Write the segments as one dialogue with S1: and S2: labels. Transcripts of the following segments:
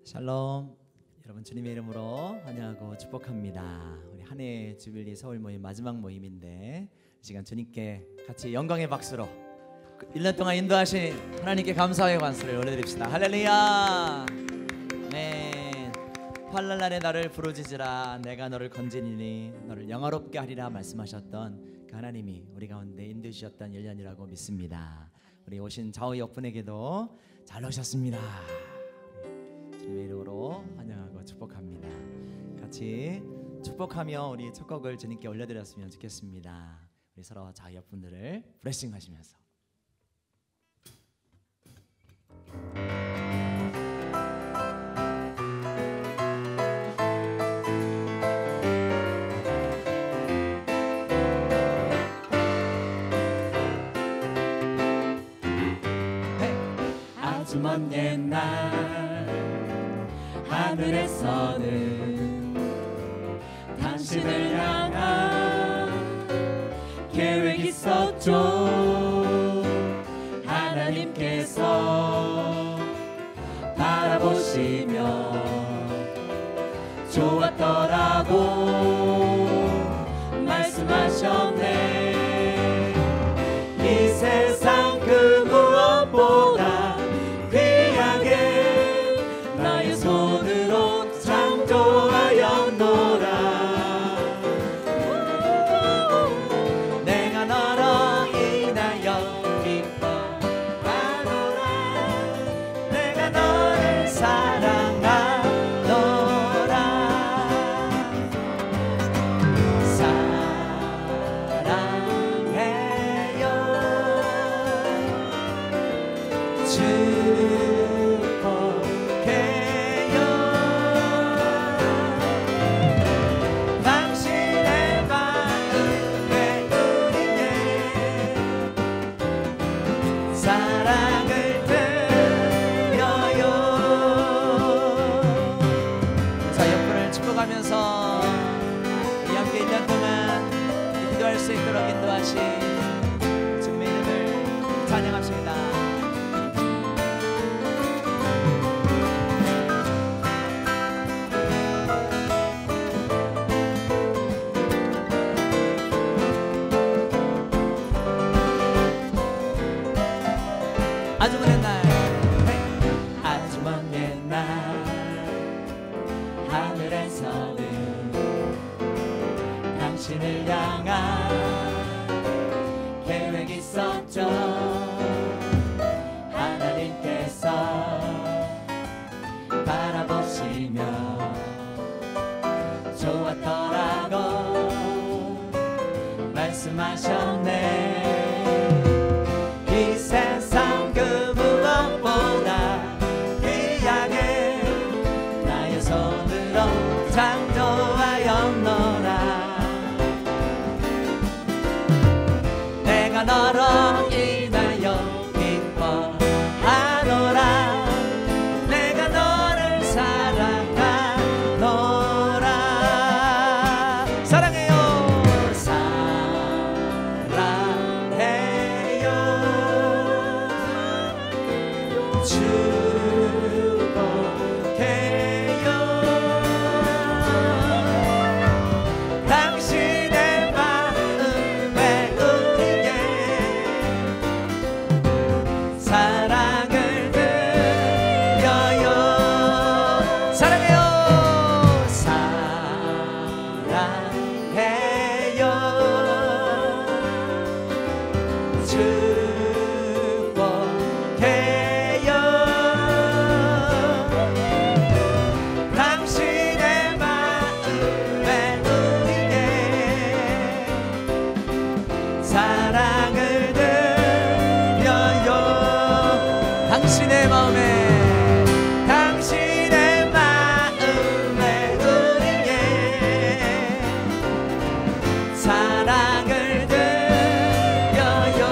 S1: 샬롬. 여러분 주님의 이름으로 환영하고 축복합니다. 우리 한 해 주빌리 서울 모임 마지막 모임인데 이 시간 주님께 같이 영광의 박수로 1년 동안 인도하신 하나님께 감사의 관수를 올려드립시다. 할렐루야. 아멘. 환난날에 나를 부르짖으라 내가 너를 건지리니 너를 영화롭게 하리라 말씀하셨던 그 하나님이 우리 가운데 인도해 주셨던 1년이라고 믿습니다. 우리 오신 좌우 옆분에게도 잘 오셨습니다. 주님의 이름으로 환영하고 축복합니다. 같이 축복하며 우리 첫 곡을 주님께 올려드렸으면 좋겠습니다. 우리 서로 좌우 옆분들을 브레싱 하시면서
S2: 아주 먼 옛날 하늘에서는 당신을 향한 계획이 있었죠. 하나님께서 바라보시며 좋았더라고 말씀하셨네. 이 세상 그 무엇보다 귀하게 나의 손으로 창조하였노라.
S1: 내가 너로 인하여 기뻐하노라. 내가 너를 사랑하노라. 사랑해요. 축복해요. 당신의 마음에 우리의 사랑을 드려요. 자, 옆분을 축복하면서 우리 함께 1년 동안 기도할 수 있도록 인도하신 주님의 이름을 찬양합시다. 아주 먼 옛날
S2: 아주 먼 옛날 하늘에서는 당신을 향한 계획이 있었죠. 하나님께서 바라보시며 좋았더라고 말씀하셨네. 이 세상 그 무엇보다 귀하게 나의 손으로 창조하였노라. 내가 너로 인하여 기뻐하노라. 내가 너를 사랑하노라. 사랑해요. 축복해요. 당신의 마음에 우리의 사랑을 드려요. 사랑해요. 사랑해요. 축복해요. 당신의 마음에 우리의 사랑을 드려요. 당신의 마음에 당신의 마음에 우리의 사랑을 드려요.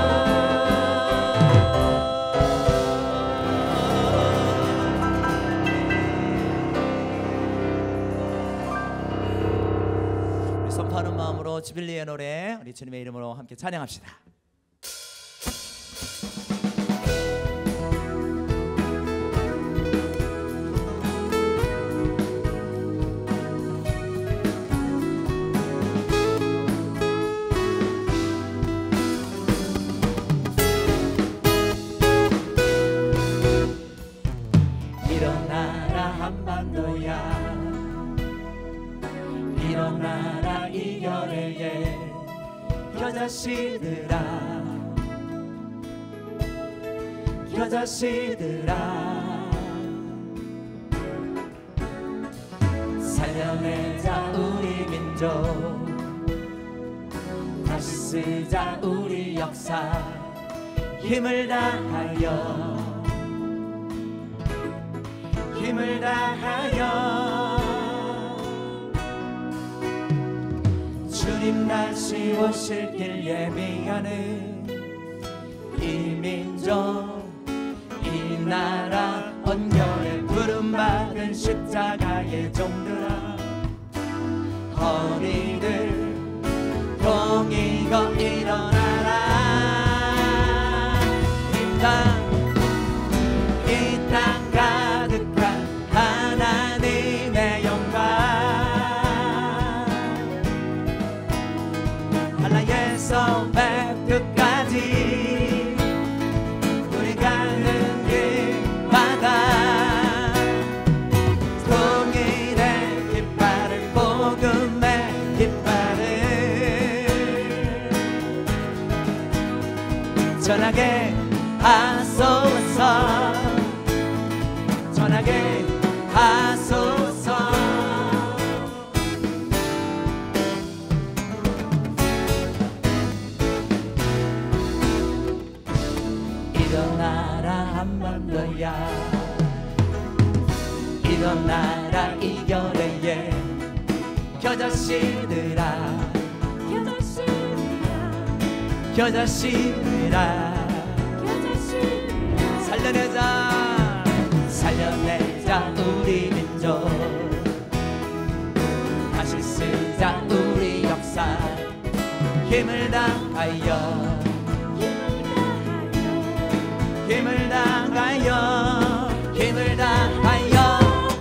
S2: 우리 선포하는 마음으로 주빌리의 노래 우리 주님의 이름으로 함께 찬양합시다.
S1: 겨자씨들아 겨자씨들아 살려내자 우리 민족 다시 쓰자 우리 역사 힘을 다하여 힘을 다하여 주님 다시 오실 길 예비하는 이 민족 이 나라 언결에 부름받은 십자가의 종들아 허리를 동이고 일어나라 이 땅 가득한 하나님의 영광 하나에서 끝까지 우리 가는 길마다 통일의 깃발을 복음의 깃발을 전하게 하소서 전하게 하소서 일어나라 한반도야 일어나라 이겨내예 겨자씨들아 겨자씨들아 살려내자 우리 민족 다시 쓰자 우리 역사 힘을 다하여 힘을 다하여 힘을 다하여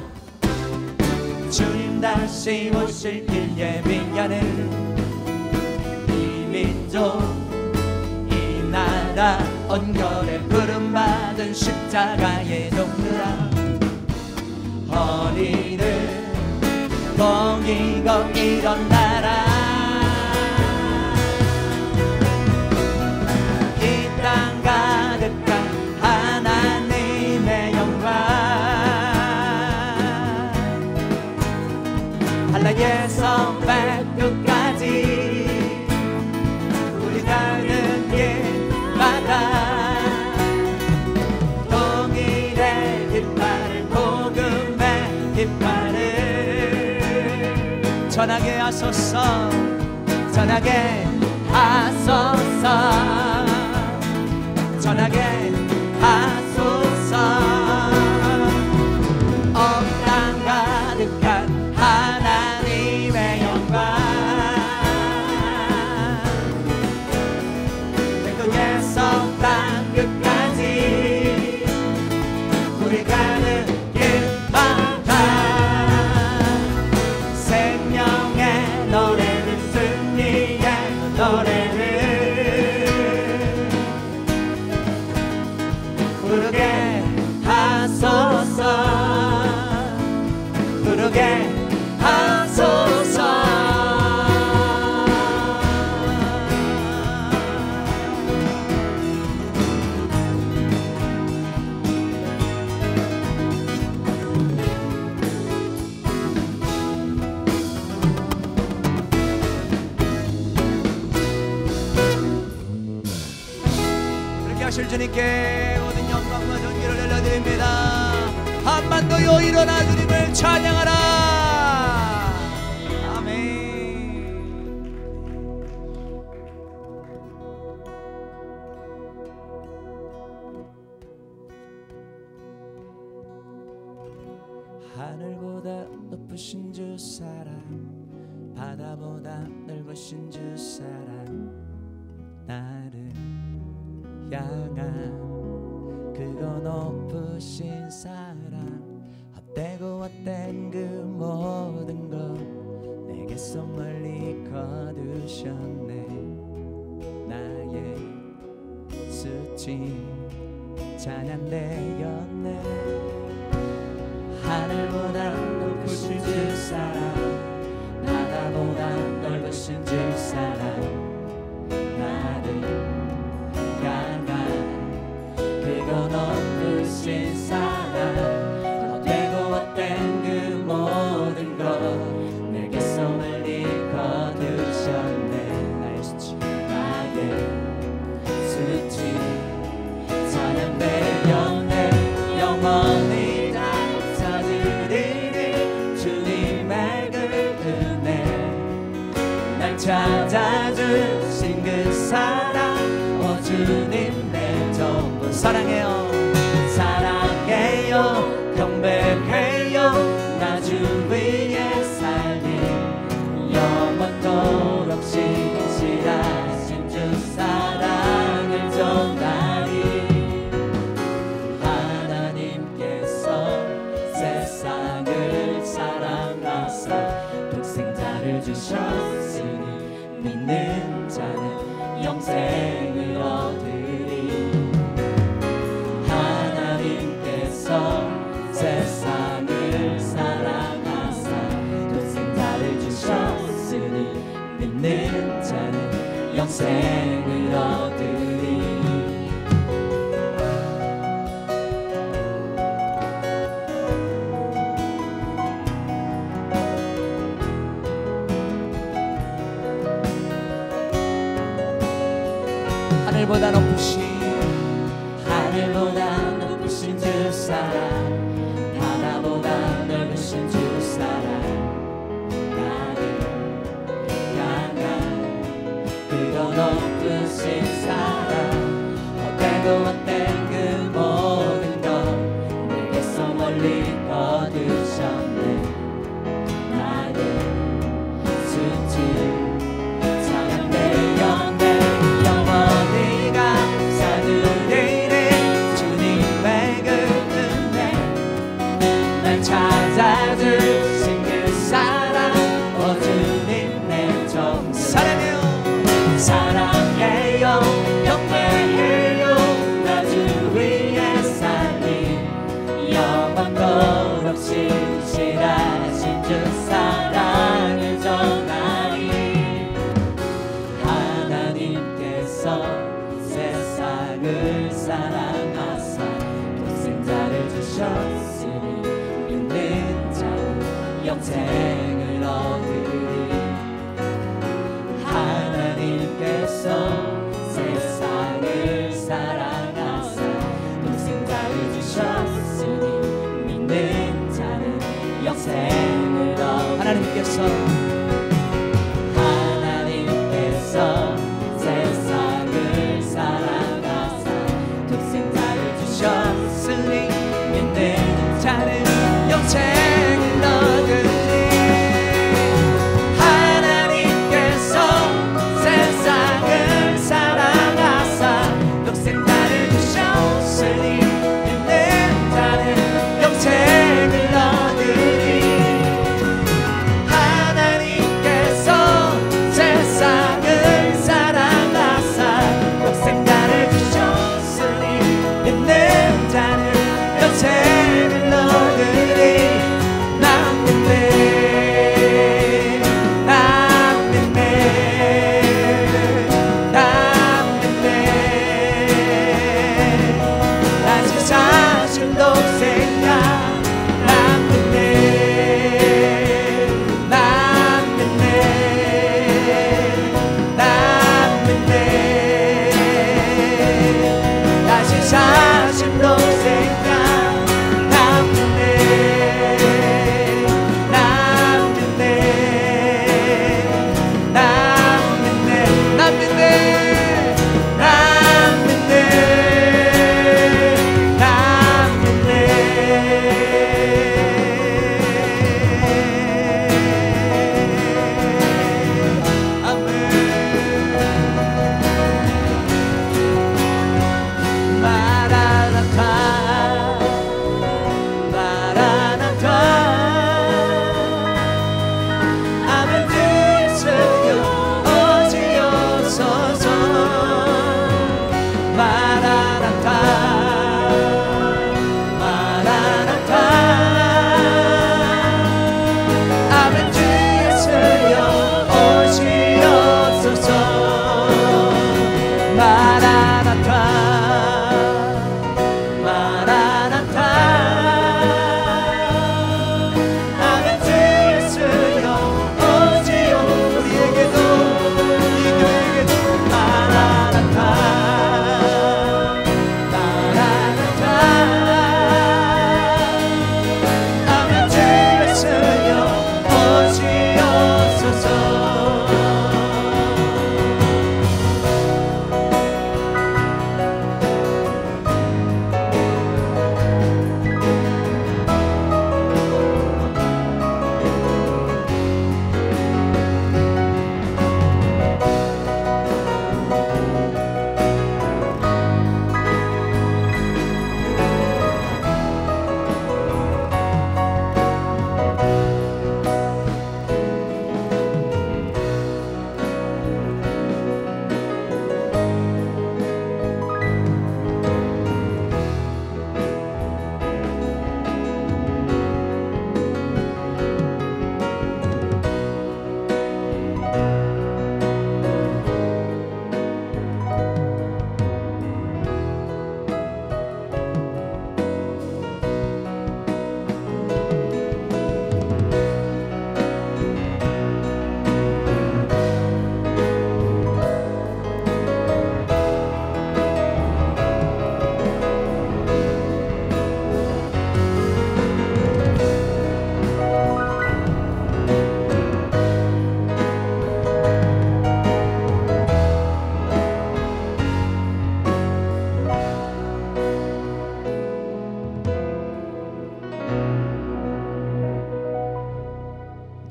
S1: 주님 다시 오실 길 예비하는 이 민족 이 나라 언결에 부름받은 십자가의 종들아 허리를 동이고 일어나라 이 땅 가득한 하나님의 영광 한라에서 끝까지 우리 가는 길마다 통일의 깃발을 복음의 깃발을 전하게 하소서 전하게 하소서 전하게 하소서 온 땅 가득한 하나님의 영광 태국에서 땅 끝까지 우리 가는 길마다 생명의 노래를 승리의 노래를 부르게 하소서 부르게 하소서 그렇게 하실 주님께 모든 영광과 존귀를 올려드립니다. 한반도여 일어나 주님을 찬양하라. 아멘. 하늘보다 높으신 주 사랑 바다보다 넓으신 주 사랑 나를 향한 그거 높으신 사랑 헛되고 헛된 그 모든 것 내게서 멀리 거두셨네. 나의 수치 찬양되었네. 하늘보다 높으신 주 사랑 바다보다 넓으신 주 사랑 사랑해요
S2: 사랑해요 경배해요 나 주 위에 살리 영원토록 신실하신 주 사랑을 전하리 하나님께서 세상을 사랑하사 독생자를 주셨으니 믿는 자는 영생을 얻으리 하나님께서 세상을 사랑하사 독생자를 주셨으니 믿는 자는 영생을 얻으리
S1: 하늘보다 높으신
S2: 하늘보다 높으신 주 사랑 바다보다 넓으신 주 사랑 나를 향한 그거 높으신 사랑 헛되고 헛된 그 모든 것 내게서 멀리 거두셨네 나를 수치 사랑 내 영내 영원히 감사드리리 주님의 그 은혜 날 찾아주신 그 사랑 오 주님 내 정성
S1: 사랑해요
S2: 사랑해요 경배해요 나 주 위에 살리 영원토록 신실하신 주 사랑을 전하리 하나님께서 세상을 사랑하사 독생자를 주셨으니 믿는 자는 영생을 얻으리 하나님께서 세상을 사랑하사 독생자를 주셨으니 믿는 자는 영생을 얻으리
S1: 하나님께서
S2: 하나님께서 세상을 사랑하사 독생자를 주셨으니 믿는 자는 영생을 얻으리 하나님께서 세상을 사랑하사 독생자를 주셨으니 믿는 자는 영생을 얻으리 하나님께서 세상을 사랑하사 독생자를 주셨으니 믿는 자는 영생을 얻으리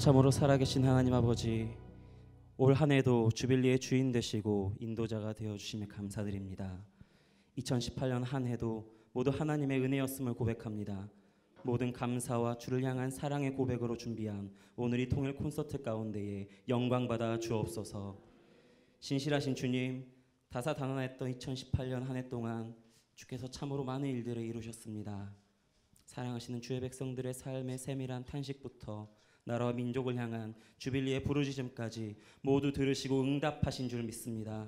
S3: 참으로 살아계신 하나님 아버지, 올 한 해도 주빌리의 주인 되시고 인도자가 되어주심에 감사드립니다. 2018년 한 해도 모두 하나님의 은혜였음을 고백합니다. 모든 감사와 주를 향한 사랑의 고백으로 준비한 오늘이 통일 콘서트 가운데에 영광받아 주옵소서. 신실하신 주님, 다사다난했던 2018년 한 해 동안 주께서 참으로 많은 일들을 이루셨습니다. 사랑하시는 주의 백성들의 삶의 세밀한 탄식부터 나라와 민족을 향한 주빌리의 부르짖음까지 모두 들으시고 응답하신 줄 믿습니다.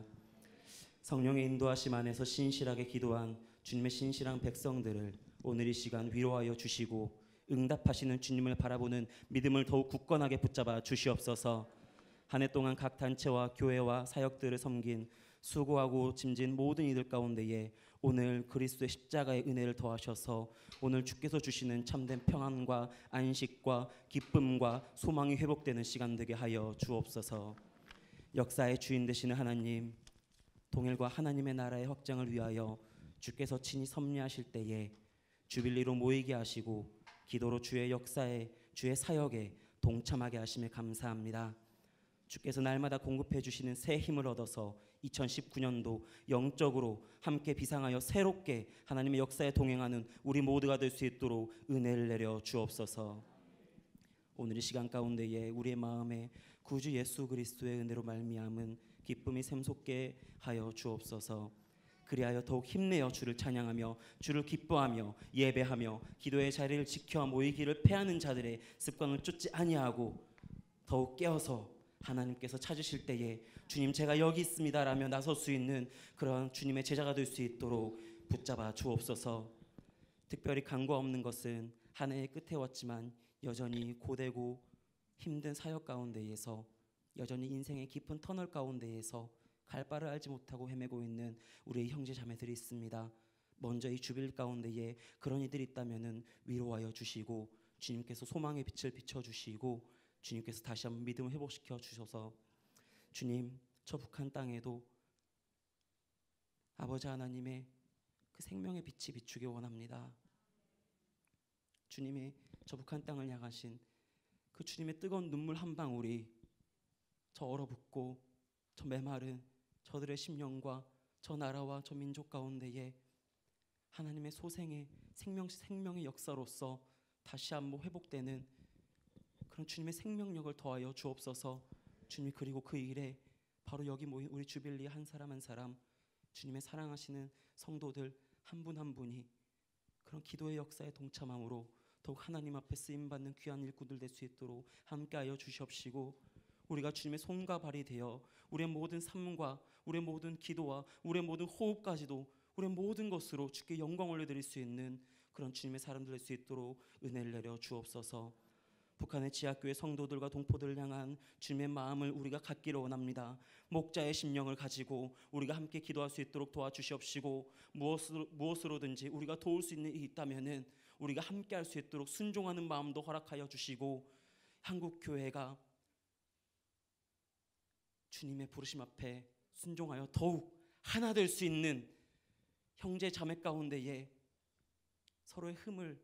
S3: 성령의 인도하심 안에서 신실하게 기도한 주님의 신실한 백성들을 오늘 이 시간 위로하여 주시고 응답하시는 주님을 바라보는 믿음을 더욱 굳건하게 붙잡아 주시옵소서. 한 해 동안 각 단체와 교회와 사역들을 섬긴 수고하고 짐진 모든 이들 가운데에 오늘 그리스도의 십자가의 은혜를 더하셔서 오늘 주께서 주시는 참된 평안과 안식과 기쁨과 소망이 회복되는 시간 되게 하여 주옵소서. 역사의 주인 되시는 하나님, 동일과 하나님의 나라의 확장을 위하여 주께서 친히 섭리하실 때에 주빌리로 모이게 하시고 기도로 주의 역사에, 주의 사역에 동참하게 하심에 감사합니다. 주께서 날마다 공급해 주시는 새 힘을 얻어서 2019년도 영적으로 함께 비상하여 새롭게 하나님의 역사에 동행하는 우리 모두가 될 수 있도록 은혜를 내려 주옵소서. 오늘 이 시간 가운데에 우리의 마음에 구주 예수 그리스도의 은혜로 말미암은 기쁨이 샘솟게 하여 주옵소서. 그리하여 더욱 힘내어 주를 찬양하며 주를 기뻐하며 예배하며 기도의 자리를 지켜 모이기를 패하는 자들의 습관을 쫓지 아니하고 더욱 깨어서 하나님께서 찾으실 때에 주님 제가 여기 있습니다 라며 나설 수 있는 그런 주님의 제자가 될 수 있도록 붙잡아 주옵소서. 특별히 간과 없는 것은 한 해의 끝에 왔지만 여전히 고되고 힘든 사역 가운데에서 여전히 인생의 깊은 터널 가운데에서 갈 바를 알지 못하고 헤매고 있는 우리의 형제 자매들이 있습니다. 먼저 이 주빌 가운데에 그런 이들이 있다면 위로하여 주시고 주님께서 소망의 빛을 비춰주시고 주님께서 다시 한번 믿음을 회복시켜 주셔서 주님, 저 북한 땅에도 아버지 하나님의 그 생명의 빛이 비추기 원합니다. 주님이 저 북한 땅을 향하신 그 주님의 뜨거운 눈물 한 방울이 저 얼어붙고 저 메마른 저들의 심령과 저 나라와 저 민족 가운데에 하나님의 소생의 생명의 역사로서 다시 한번 회복되는 그런 주님의 생명력을 더하여 주옵소서. 주님, 그리고 그 일에 바로 여기 모인 우리 주빌리 한 사람 한 사람 주님의 사랑하시는 성도들 한 분 한 분이 그런 기도의 역사에 동참함으로 더욱 하나님 앞에 쓰임받는 귀한 일꾼들 될 수 있도록 함께하여 주시옵시고 우리가 주님의 손과 발이 되어 우리의 모든 삶과 우리의 모든 기도와 우리의 모든 호흡까지도 우리의 모든 것으로 주께 영광 올려드릴 수 있는 그런 주님의 사람들 될 수 있도록 은혜를 내려 주옵소서. 북한의 지하교회 성도들과 동포들을 향한 주님의 마음을 우리가 갖기를 원합니다. 목자의 심령을 가지고 우리가 함께 기도할 수 있도록 도와주시옵시고 무엇으로든지 우리가 도울 수 있는 일이 있다면 우리가 함께 할 수 있도록 순종하는 마음도 허락하여 주시고 한국교회가 주님의 부르심 앞에 순종하여 더욱 하나 될 수 있는 형제 자매 가운데에 서로의 흠을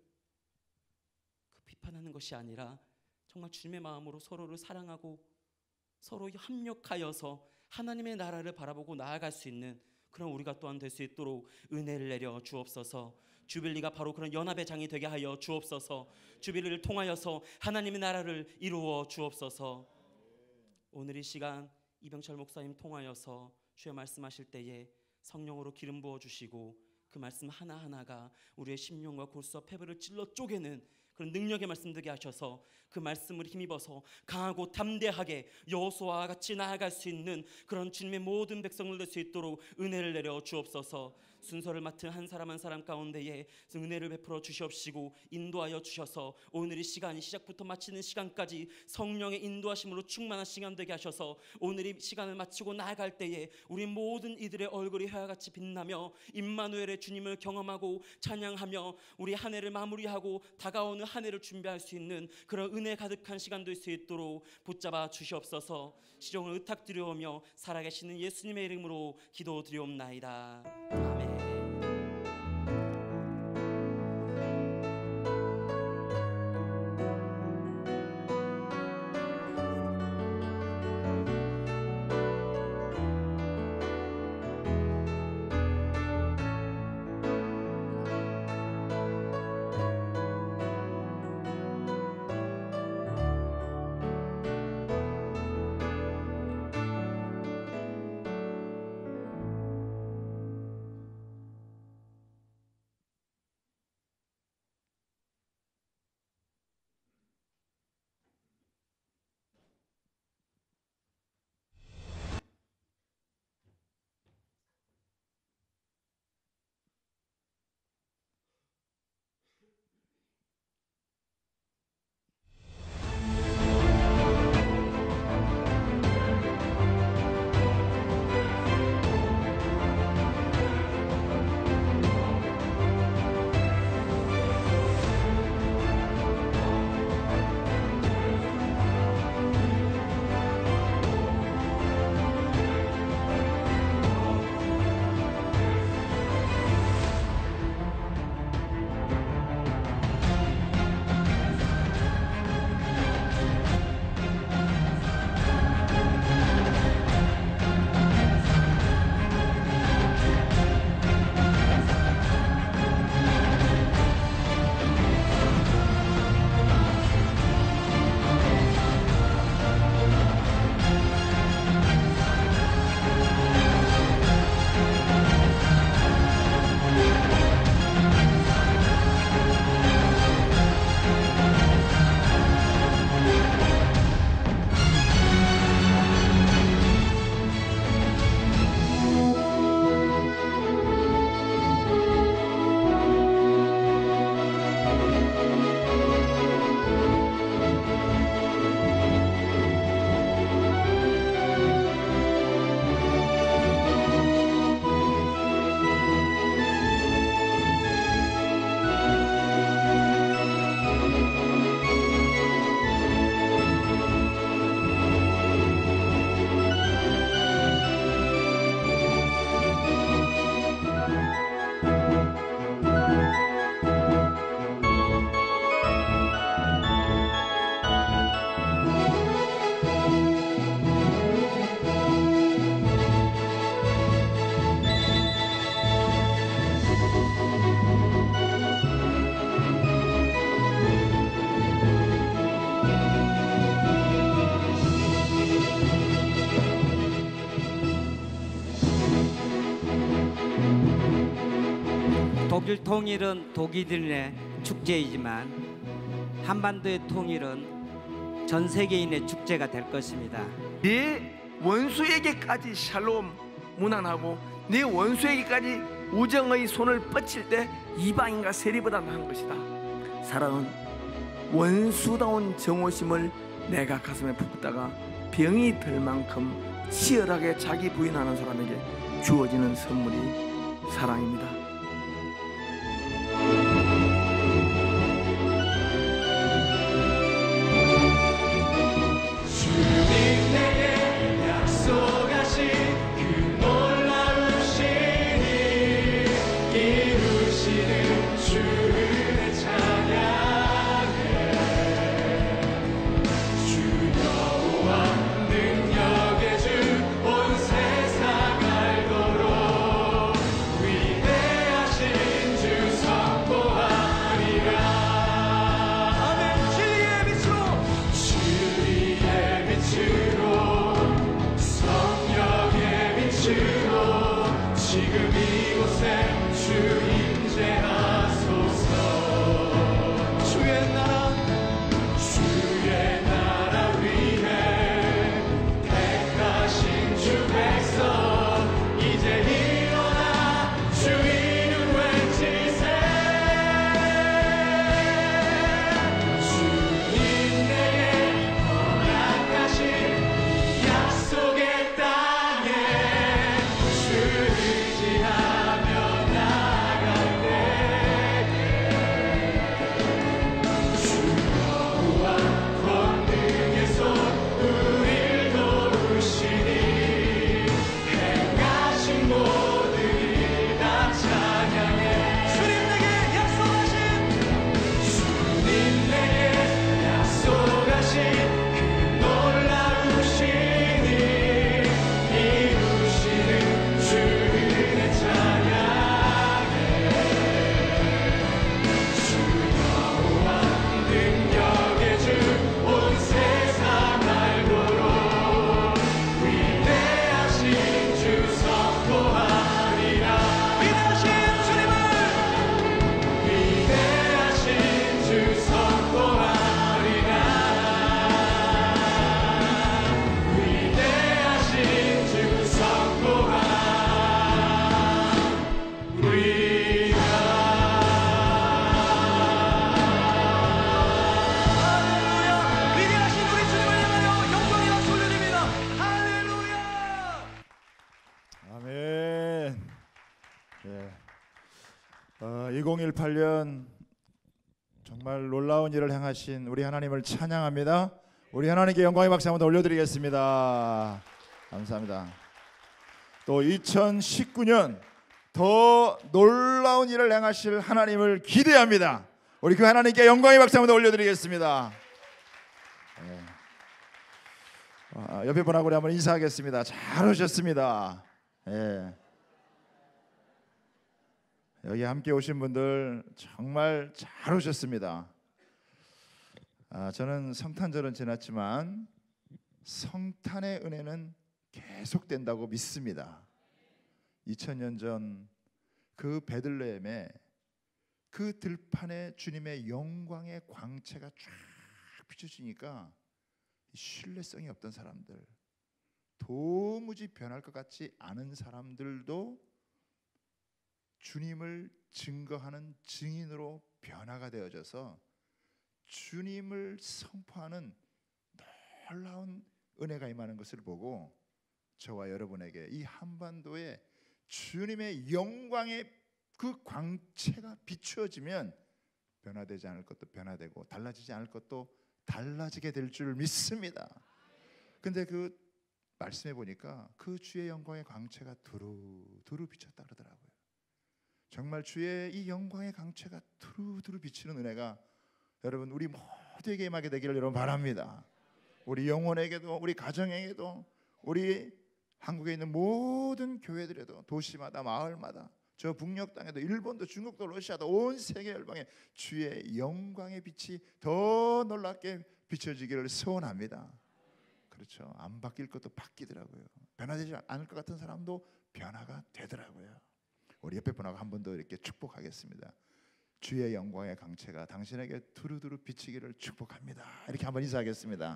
S3: 비판하는 것이 아니라 정말 주님의 마음으로 서로를 사랑하고 서로 합력하여서 하나님의 나라를 바라보고 나아갈 수 있는 그런 우리가 또한 될 수 있도록 은혜를 내려 주옵소서. 주빌리가 바로 그런 연합의 장이 되게 하여 주옵소서. 주빌리를 통하여서 하나님의 나라를 이루어 주옵소서. 오늘 이 시간 이병철 목사님 통하여서 주여 말씀하실 때에 성령으로 기름 부어주시고 그 말씀 하나하나가 우리의 심령과 골수와 폐부를 찔러 쪼개는 그런 능력의 말씀 되게 하셔서 그 말씀을 힘입어서 강하고 담대하게 여호수아와 같이 나아갈 수 있는 그런 주님의 모든 백성들 될 수 있도록 은혜를 내려 주옵소서. 순서를 맡은 한 사람 한 사람 가운데에 은혜를 베풀어 주시옵시고 인도하여 주셔서 오늘 이 시간이 시작부터 마치는 시간까지 성령의 인도하심으로 충만한 시간 되게 하셔서 오늘 이 시간을 마치고 나아갈 때에 우리 모든 이들의 얼굴이 해와같이 빛나며 임마누엘의 주님을 경험하고 찬양하며 우리 한 해를 마무리하고 다가오는 한 해를 준비할 수 있는 그런 은혜 가득한 시간 될 수 있도록 붙잡아 주시옵소서. 시종을 의탁드리오며 살아계시는 예수님의 이름으로 기도드리옵나이다. 아멘.
S4: 독일 통일은 독일인의 축제이지만 한반도의 통일은 전 세계인의 축제가 될 것입니다.
S5: 내 원수에게까지 샬롬 문안하고 내 원수에게까지 우정의 손을 뻗칠 때 이방인과 세리보다 나은 것이다. 사랑은 원수다운 정오심을 내가 가슴에 품다가 병이 들 만큼 치열하게 자기 부인하는 사람에게 주어지는 선물이 사랑입니다.
S6: 아멘. 2018년 정말 놀라운 일을 행하신 우리 하나님을 찬양합니다. 우리 하나님께 영광의 박수 한번 더 올려드리겠습니다. 감사합니다. 또 2019년 더 놀라운 일을 행하실 하나님을 기대합니다. 우리 그 하나님께 영광의 박수 한번 더 올려드리겠습니다. 옆에 분하고 우리 한번 인사하겠습니다. 잘 오셨습니다. 여기 함께 오신 분들 정말 잘 오셨습니다. 저는 성탄절은 지났지만 성탄의 은혜는 계속된다고 믿습니다. 2000년 전 그 베들레헴에 그 들판에 주님의 영광의 광채가 쫙 비춰지니까 신뢰성이 없던 사람들, 도무지 변할 것 같지 않은 사람들도 주님을 증거하는 증인으로 변화가 되어져서 주님을 선포하는 놀라운 은혜가 임하는 것을 보고 저와 여러분에게 이 한반도에 주님의 영광의 그 광채가 비추어지면 변화되지 않을 것도 변화되고 달라지지 않을 것도 달라지게 될 줄 믿습니다. 근데 그 말씀해 보니까 그 주의 영광의 광채가 두루두루 비쳤다 그러더라고요. 정말 주의 이 영광의 광채가 두루두루 비치는 은혜가 여러분 우리 모두에게 임하게 되기를 여러분 바랍니다. 우리 영혼에게도 우리 가정에게도 우리 한국에 있는 모든 교회들에도 도시마다 마을마다 저 북녘 땅에도 일본도 중국도 러시아도 온 세계 열방에 주의 영광의 빛이 더 놀랍게 비춰지기를 소원합니다. 그렇죠. 안 바뀔 것도 바뀌더라고요. 변화되지 않을 것 같은 사람도 변화가 되더라고요. 우리 옆에 분하고 한 번 더 이렇게 축복하겠습니다. 주의 영광의 강체가 당신에게 두루두루 비치기를 축복합니다. 이렇게 한번 인사하겠습니다.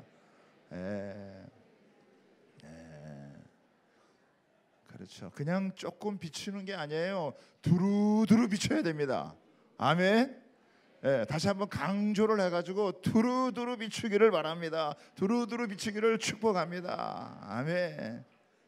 S6: 그렇죠. 그냥 조금 비추는 게 아니에요. 두루두루 비춰야 됩니다. 아멘. 다시 한번 강조를 해가지고 두루두루 비추기를 바랍니다. 두루두루 비추기를 축복합니다. 아멘.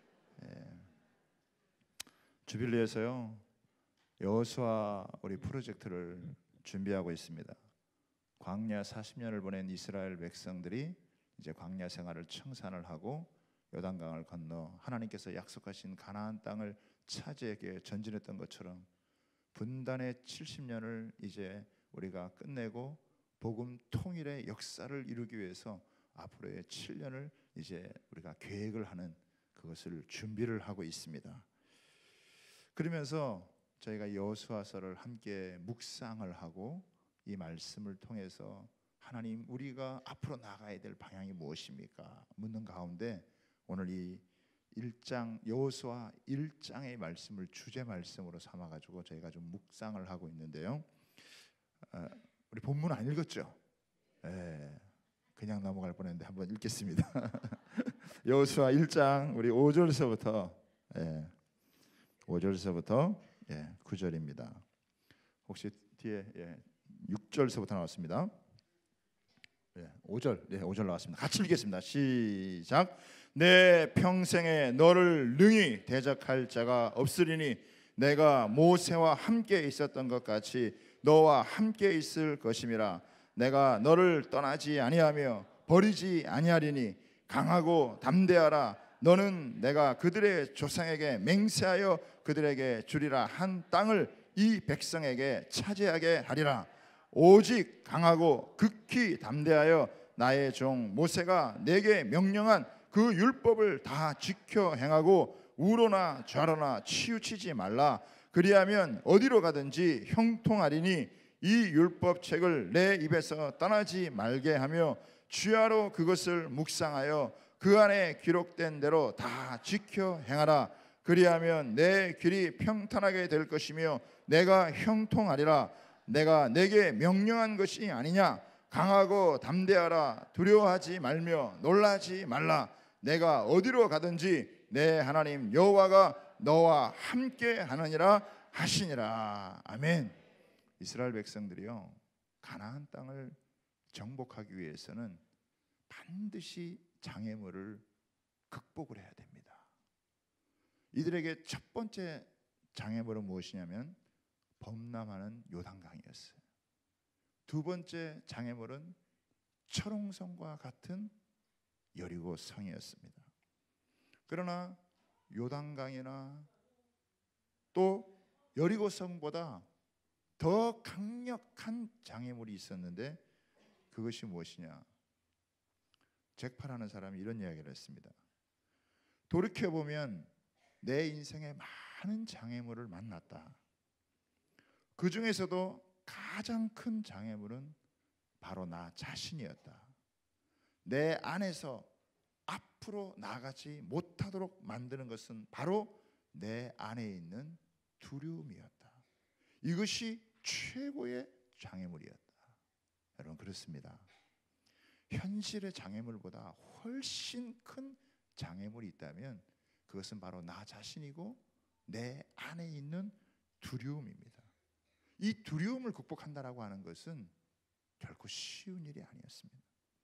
S6: 주빌리에서요 여호수아 우리 프로젝트를 준비하고 있습니다. 광야 40년을 보낸 이스라엘 백성들이 이제 광야 생활을 청산을 하고 요단강을 건너 하나님께서 약속하신 가나안 땅을 차지하게 전진했던 것처럼 분단의 70년을 이제 우리가 끝내고 복음 통일의 역사를 이루기 위해서 앞으로의 7년을 이제 우리가 계획을 하는 그것을 준비를 하고 있습니다. 그러면서 저희가 여호수아서를 함께 묵상을 하고 이 말씀을 통해서 하나님 우리가 앞으로 나가야 될 방향이 무엇입니까? 묻는 가운데 오늘 이 1장 여호수아 1장의 말씀을 주제 말씀으로 삼아 가지고 저희가 좀 묵상을 하고 있는데요. 우리 본문 안 읽었죠? 그냥 넘어갈 뻔했는데 한번 읽겠습니다. 여호수아 1장 우리 5절서부터 9절입니다. 혹시 뒤에 6절서부터 나왔습니다. 5절 나왔습니다. 같이 읽겠습니다. 시작. 내 평생에 너를 능히 대적할 자가 없으리니 내가 모세와 함께 있었던 것 같이 너와 함께 있을 것임이라. 내가 너를 떠나지 아니하며 버리지 아니하리니 강하고 담대하라. 너는 내가 그들의 조상에게 맹세하여 그들에게 주리라 한 땅을 이 백성에게 차지하게 하리라. 오직 강하고 극히 담대하여 나의 종 모세가 내게 명령한 그 율법을 다 지켜 행하고 우로나 좌로나 치우치지 말라. 그리하면 어디로 가든지 형통하리니 이 율법책을 내 입에서 떠나지 말게 하며 주야로 그것을 묵상하여 그 안에 기록된 대로 다 지켜 행하라. 그리하면 내 길이 평탄하게 될 것이며 내가 형통하리라. 내가 내게 명령한 것이 아니냐. 강하고 담대하라. 두려워하지 말며 놀라지 말라. 내가 어디로 가든지 내 하나님 여호와가 너와 함께 하느니라 하시니라. 아멘. 이스라엘 백성들이요 가나안 땅을 정복하기 위해서는 반드시 장애물을 극복을 해야 됩니다. 이들에게 첫 번째 장애물은 무엇이냐면 범람하는 요단강이었어요. 두 번째 장애물은 철옹성과 같은 여리고 성이었습니다. 그러나 요단강이나 또 여리고 성보다 더 강력한 장애물이 있었는데 그것이 무엇이냐? 잭파라는 사람이 이런 이야기를 했습니다. 돌이켜보면 내 인생에 많은 장애물을 만났다. 그 중에서도 가장 큰 장애물은 바로 나 자신이었다. 내 안에서 앞으로 나가지 못하도록 만드는 것은 바로 내 안에 있는 두려움이었다. 이것이 최고의 장애물이었다. 여러분 그렇습니다. 현실의 장애물보다 훨씬 큰 장애물이 있다면 그것은 바로 나 자신이고 내 안에 있는 두려움입니다. 이 두려움을 극복한다라고 하는 것은 결코 쉬운 일이 아니었습니다.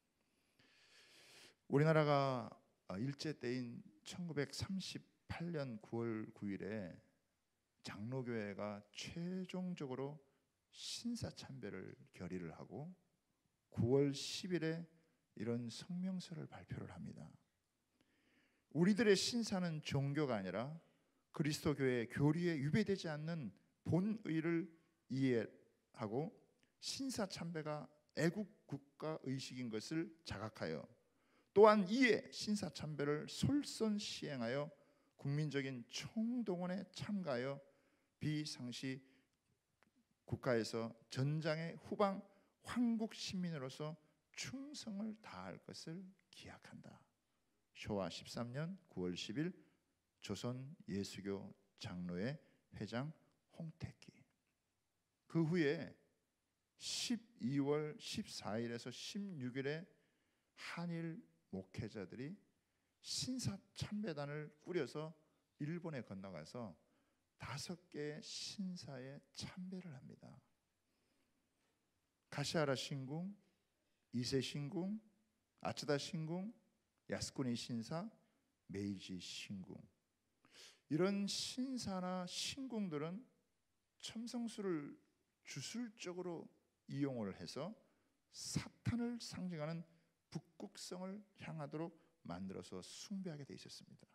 S6: 우리나라가 일제 때인 1938년 9월 9일에 장로교회가 최종적으로 신사참배를 결의를 하고 9월 10일에 이런 성명서를 발표를 합니다. 우리들의 신사는 종교가 아니라 그리스도교의 교리에 위배되지 않는 본의를 이해하고 신사참배가 애국 국가 의식인 것을 자각하여 또한 이에 신사참배를 솔선 시행하여 국민적인 총동원에 참가하여 비상시 국가에서 전장의 후방 황국 시민으로서 충성을 다할 것을 기약한다. 쇼와 13년 9월 10일 조선 예수교 장로회 회장 홍택기. 그 후에 12월 14일에서 16일에 한일 목회자들이 신사 참배단을 꾸려서 일본에 건너가서 5개의 신사에 참배를 합니다. 가시하라 신궁, 이세 신궁, 아츠다 신궁, 야스쿠니 신사, 메이지 신궁. 이런 신사나 신궁들은 첨성술을 주술적으로 이용을 해서 사탄을 상징하는 북극성을 향하도록 만들어서 숭배하게 돼 있었습니다.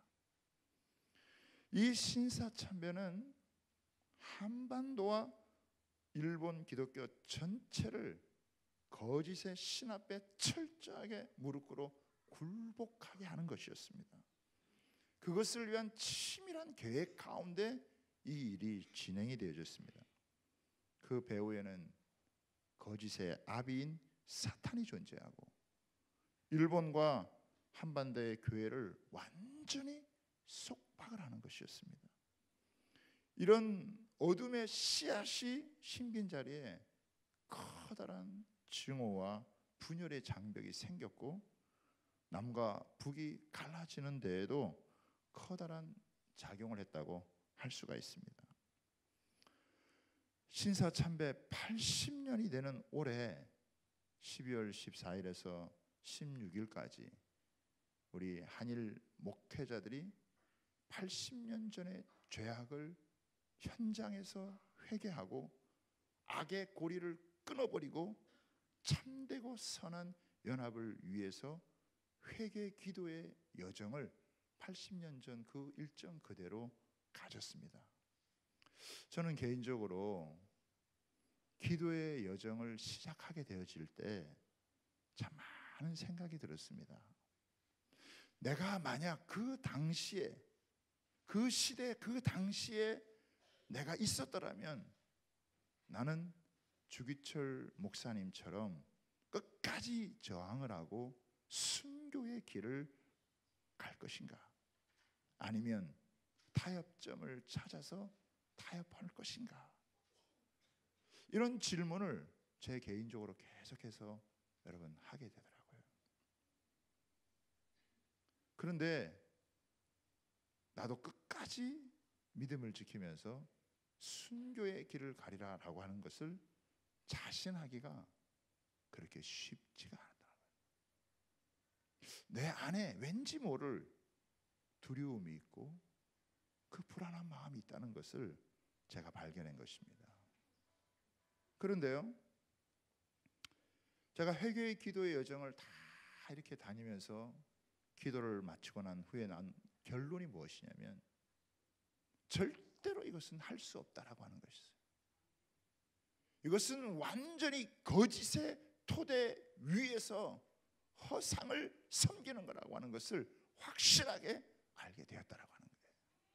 S6: 이 신사 참배는 한반도와 일본 기독교 전체를 거짓의 신 앞에 철저하게 무릎 꿇어 굴복하게 하는 것이었습니다. 그것을 위한 치밀한 계획 가운데 이 일이 진행이 되어졌습니다. 그 배후에는 거짓의 아비인 사탄이 존재하고 일본과 한반도의 교회를 완전히 속박을 하는 것이었습니다. 이런 어둠의 씨앗이 심긴 자리에 커다란 증오와 분열의 장벽이 생겼고 남과 북이 갈라지는 데에도 커다란 작용을 했다고 할 수가 있습니다. 신사 참배 80년이 되는 올해 12월 14일에서 16일까지 우리 한일 목회자들이 80년 전의 죄악을 현장에서 회개하고 악의 고리를 끊어버리고 참되고 선한 연합을 위해서 회개 기도의 여정을 80년 전 그 일정 그대로 가졌습니다. 저는 개인적으로 기도의 여정을 시작하게 되어질 때 참 많은 생각이 들었습니다. 내가 만약 그 당시에 그 시대 그 당시에 내가 있었더라면 나는 주기철 목사님처럼 끝까지 저항을 하고 순교의 길을 갈 것인가? 아니면 타협점을 찾아서 타협할 것인가? 이런 질문을 제 개인적으로 계속해서 여러분 하게 되더라고요. 그런데 나도 끝까지 믿음을 지키면서 순교의 길을 가리라라고 하는 것을 자신하기가 그렇게 쉽지가 않더라고요. 내 안에 왠지 모를 두려움이 있고 그 불안한 마음이 있다는 것을 제가 발견한 것입니다. 그런데요, 제가 회개의 기도의 여정을 다 이렇게 다니면서 기도를 마치고 난 후에 난 결론이 무엇이냐면 절대로 이것은 할 수 없다라고 하는 것이었어요. 이것은 완전히 거짓의 토대 위에서 허상을 섬기는 거라고 하는 것을 확실하게 알게 되었다라고 하는 거예요.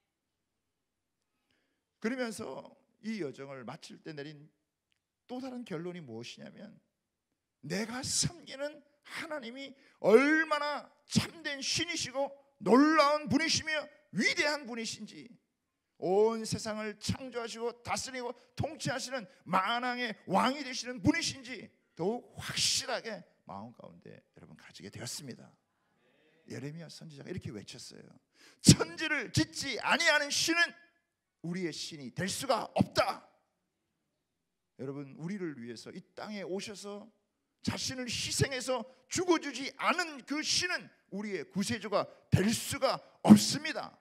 S6: 그러면서 이 여정을 마칠 때 내린 또 다른 결론이 무엇이냐면 내가 섬기는 하나님이 얼마나 참된 신이시고 놀라운 분이시며 위대한 분이신지, 온 세상을 창조하시고 다스리고 통치하시는 만왕의 왕이 되시는 분이신지 더욱 확실하게 마음 가운데 여러분 가지게 되었습니다. 예레미야 선지자가 이렇게 외쳤어요. 천지를 짓지 아니하는 신은 우리의 신이 될 수가 없다. 여러분, 우리를 위해서 이 땅에 오셔서 자신을 희생해서 죽어주지 않은 그 신은 우리의 구세주가 될 수가 없습니다.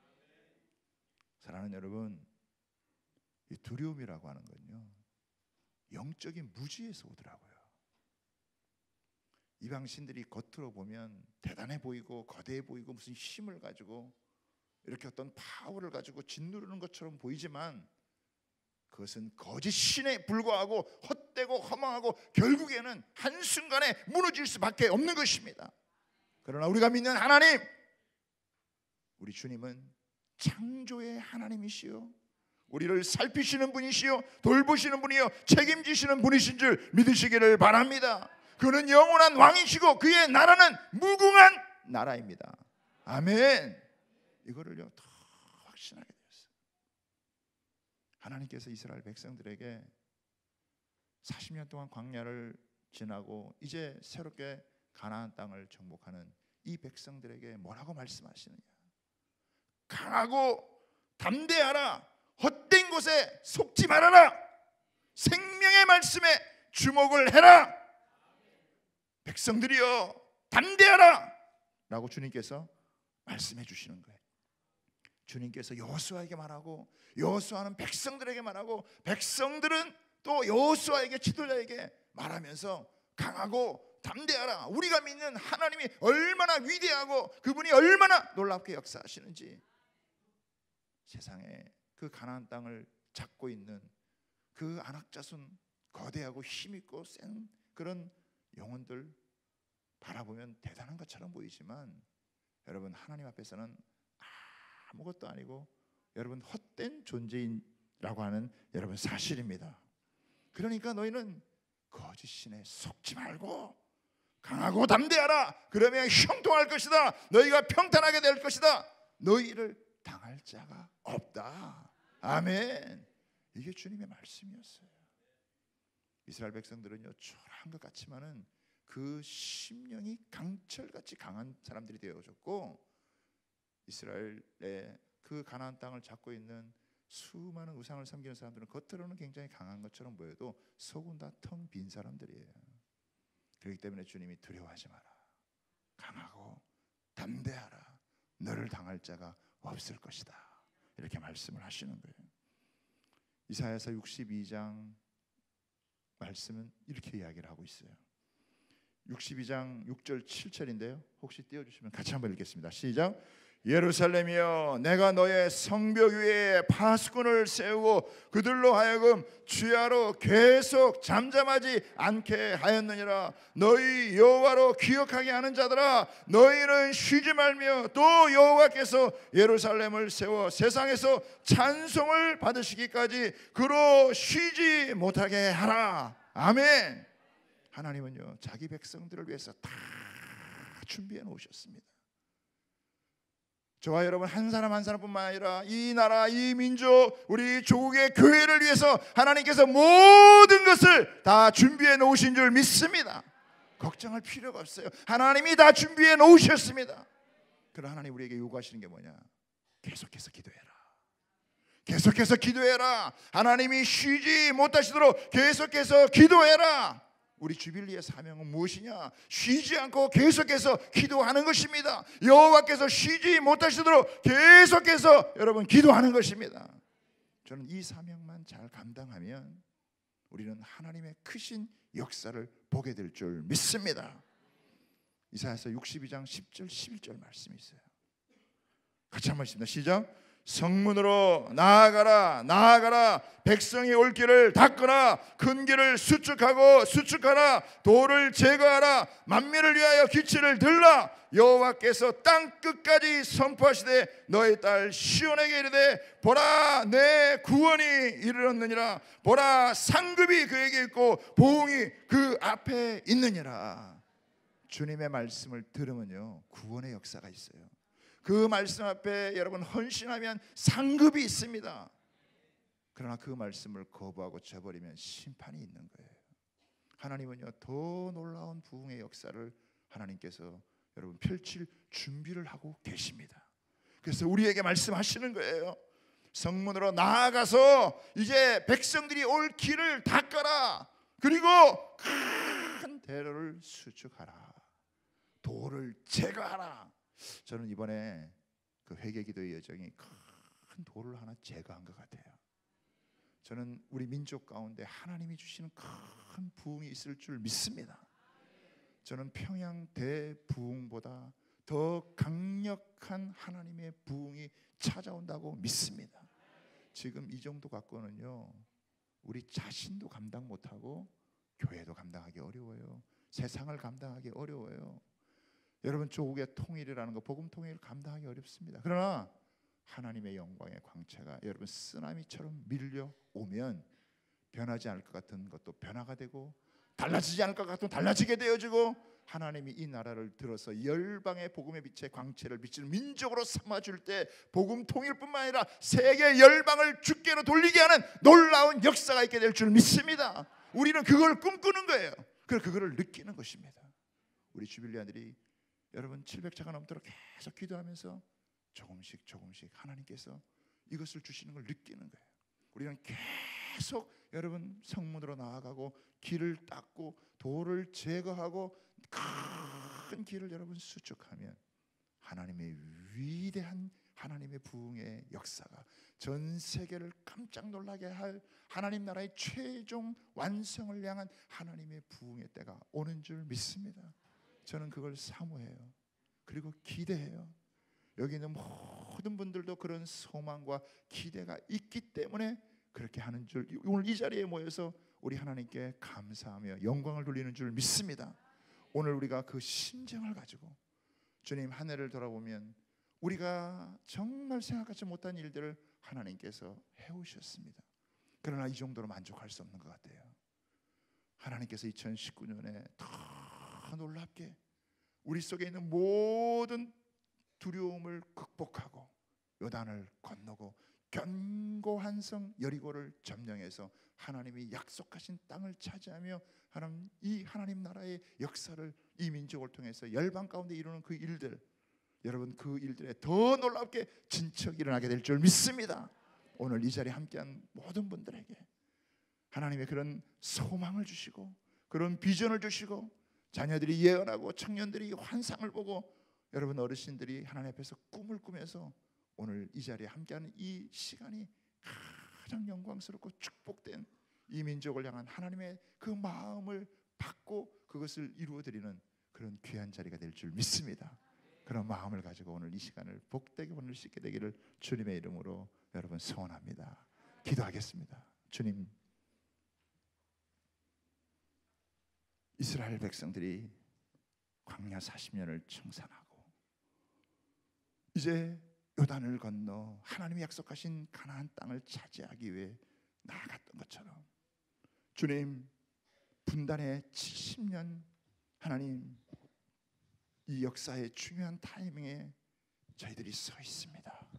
S6: 사랑하는 여러분, 이 두려움이라고 하는 건요, 영적인 무지에서 오더라고요. 이방신들이 겉으로 보면 대단해 보이고 거대해 보이고 무슨 힘을 가지고 이렇게 어떤 파워를 가지고 짓누르는 것처럼 보이지만 그것은 거짓 신에 불과하고 헛되고 허망하고 결국에는 한순간에 무너질 수밖에 없는 것입니다. 그러나 우리가 믿는 하나님, 우리 주님은 창조의 하나님이시요 우리를 살피시는 분이시요 돌보시는 분이요 책임지시는 분이신 줄 믿으시기를 바랍니다. 그는 영원한 왕이시고 그의 나라는 무궁한 나라입니다. 아멘. 이거를요 더 확신하게 되었어요. 하나님께서 이스라엘 백성들에게 40년 동안 광야를 지나고 이제 새롭게 가나안 땅을 정복하는 이 백성들에게 뭐라고 말씀하시느냐? 강하고 담대하라. 헛된 곳에 속지 말아라. 생명의 말씀에 주목을 해라. 백성들이여 담대하라 라고 주님께서 말씀해 주시는 거예요. 주님께서 여호수아에게 말하고 여호수아는 백성들에게 말하고 백성들은 또 여호수아에게 지도자에게 말하면서 강하고 담대하라. 우리가 믿는 하나님이 얼마나 위대하고 그분이 얼마나 놀랍게 역사하시는지, 세상에 그 가나안 땅을 잡고 있는 그 안악자손, 거대하고 힘있고 센 그런 영혼들 바라보면 대단한 것처럼 보이지만 여러분 하나님 앞에서는 아무것도 아니고 여러분 헛된 존재인라고 하는 여러분 사실입니다. 그러니까 너희는 거짓 신에 속지 말고 강하고 담대하라. 그러면 형통할 것이다. 너희가 평탄하게 될 것이다. 너희를 당할 자가 없다. 아멘. 이게 주님의 말씀이었어요. 이스라엘 백성들은요 초라한 것 같지만은 그 심령이 강철같이 강한 사람들이 되어졌고, 이스라엘의 그 가나안 땅을 잡고 있는 수많은 우상을 섬기는 사람들은 겉으로는 굉장히 강한 것처럼 보여도 속은 다 텅 빈 사람들이에요. 그렇기 때문에 주님이 두려워하지 마라. 강하고 담대하라. 너를 당할 자가 없을 것이다. 이렇게 말씀을 하시는 거예요. 이사야서 62장 말씀은 이렇게 이야기를 하고 있어요. 62장 6절 7절인데요. 혹시 띄워주시면 같이 한번 읽겠습니다. 시작. 예루살렘이여, 내가 너의 성벽 위에 파수꾼을 세우고 그들로 하여금 주야로 계속 잠잠하지 않게 하였느니라. 너희 여호와로 기억하게 하는 자들아, 너희는 쉬지 말며 또 여호와께서 예루살렘을 세워 세상에서 찬송을 받으시기까지 그로 쉬지 못하게 하라. 아멘. 하나님은요 자기 백성들을 위해서 다 준비해 놓으셨습니다. 저와 여러분 한 사람 한 사람뿐만 아니라 이 나라, 이 민족, 우리 조국의 교회를 위해서 하나님께서 모든 것을 다 준비해 놓으신 줄 믿습니다. 걱정할 필요가 없어요. 하나님이 다 준비해 놓으셨습니다. 그러나 하나님 우리에게 요구하시는 게 뭐냐? 계속해서 기도해라. 계속해서 기도해라. 하나님이 쉬지 못하시도록 계속해서 기도해라. 우리 주빌리의 사명은 무엇이냐? 쉬지 않고 계속해서 기도하는 것입니다. 여호와께서 쉬지 못하시도록 계속해서 여러분 기도하는 것입니다. 저는 이 사명만 잘 감당하면 우리는 하나님의 크신 역사를 보게 될 줄 믿습니다. 이사야서 62장 10절 11절 말씀이 있어요. 같이 한번 읽습니다. 시작. 성문으로 나아가라, 나아가라. 백성이 올 길을 닦으라. 큰 길을 수축하라. 돌을 제거하라. 만민을 위하여 기치를 들라. 여호와께서 땅 끝까지 선포하시되 너희 딸 시온에게 이르되 보라, 내 구원이 이르렀느니라. 보라, 상급이 그에게 있고 보응이 그 앞에 있느니라. 주님의 말씀을 들으면요 구원의 역사가 있어요. 그 말씀 앞에 여러분 헌신하면 상급이 있습니다. 그러나 그 말씀을 거부하고 저버리면 심판이 있는 거예요. 하나님은요 더 놀라운 부흥의 역사를 하나님께서 여러분 펼칠 준비를 하고 계십니다. 그래서 우리에게 말씀하시는 거예요. 성문으로 나아가서 이제 백성들이 올 길을 닦아라. 그리고 큰 대로를 수축하라. 돌을 제거하라. 저는 이번에 그 회개기도의 여정이 큰 돌을 하나 제거한 것 같아요. 저는 우리 민족 가운데 하나님이 주시는 큰 부흥이 있을 줄 믿습니다. 저는 평양 대부흥보다 더 강력한 하나님의 부흥이 찾아온다고 믿습니다. 지금 이 정도 갖고는요 우리 자신도 감당 못하고 교회도 감당하기 어려워요. 세상을 감당하기 어려워요. 여러분 조국의 통일이라는 거, 복음 통일을 감당하기 어렵습니다. 그러나 하나님의 영광의 광채가 여러분 쓰나미처럼 밀려오면 변하지 않을 것 같은 것도 변화가 되고 달라지지 않을 것 같은 달라지게 되어지고 하나님이 이 나라를 들어서 열방의 복음의 빛에 광채를 비치는 민족으로 삼아줄 때 복음 통일뿐만 아니라 세계 열방을 주께로 돌리게 하는 놀라운 역사가 있게 될 줄 믿습니다. 우리는 그걸 꿈꾸는 거예요. 그거를 느끼는 것입니다. 우리 주빌리아들이 여러분 700차가 넘도록 계속 기도하면서 조금씩 하나님께서 이것을 주시는 걸 느끼는 거예요. 우리는 계속 여러분 성문으로 나아가고 길을 닦고 돌을 제거하고 큰 길을 여러분 수축하면 하나님의 위대한 하나님의 부흥의 역사가 전 세계를 깜짝 놀라게 할 하나님 나라의 최종 완성을 향한 하나님의 부흥의 때가 오는 줄 믿습니다. 저는 그걸 사모해요. 그리고 기대해요. 여기 있는 모든 분들도 그런 소망과 기대가 있기 때문에 그렇게 하는 줄, 오늘 이 자리에 모여서 우리 하나님께 감사하며 영광을 돌리는 줄 믿습니다. 오늘 우리가 그 심정을 가지고 주님 한 해를 돌아보면 우리가 정말 생각하지 못한 일들을 하나님께서 해오셨습니다. 그러나 이 정도로 만족할 수 없는 것 같아요. 하나님께서 2019년에 더 놀랍게 우리 속에 있는 모든 두려움을 극복하고 요단을 건너고 견고한 성 여리고를 점령해서 하나님이 약속하신 땅을 차지하며 이 하나님 나라의 역사를 이 민족을 통해서 열방 가운데 이루는 그 일들, 여러분 그 일들에 더 놀랍게 진척 일어나게 될 줄 믿습니다. 오늘 이 자리에 함께한 모든 분들에게 하나님의 그런 소망을 주시고 그런 비전을 주시고 자녀들이 예언하고 청년들이 환상을 보고 여러분 어르신들이 하나님 앞에서 꿈을 꾸면서 오늘 이 자리에 함께하는 이 시간이 가장 영광스럽고 축복된 이 민족을 향한 하나님의 그 마음을 받고 그것을 이루어드리는 그런 귀한 자리가 될 줄 믿습니다. 그런 마음을 가지고 오늘 이 시간을 복되게 보낼 수 있게 되기를 주님의 이름으로 여러분 소원합니다. 기도하겠습니다. 주님, 이스라엘 백성들이 광야 40년을 청산하고 이제 요단을 건너 하나님이 약속하신 가나안 땅을 차지하기 위해 나아갔던 것처럼 주님, 분단의 70년 하나님 이 역사의 중요한 타이밍에 저희들이 서 있습니다.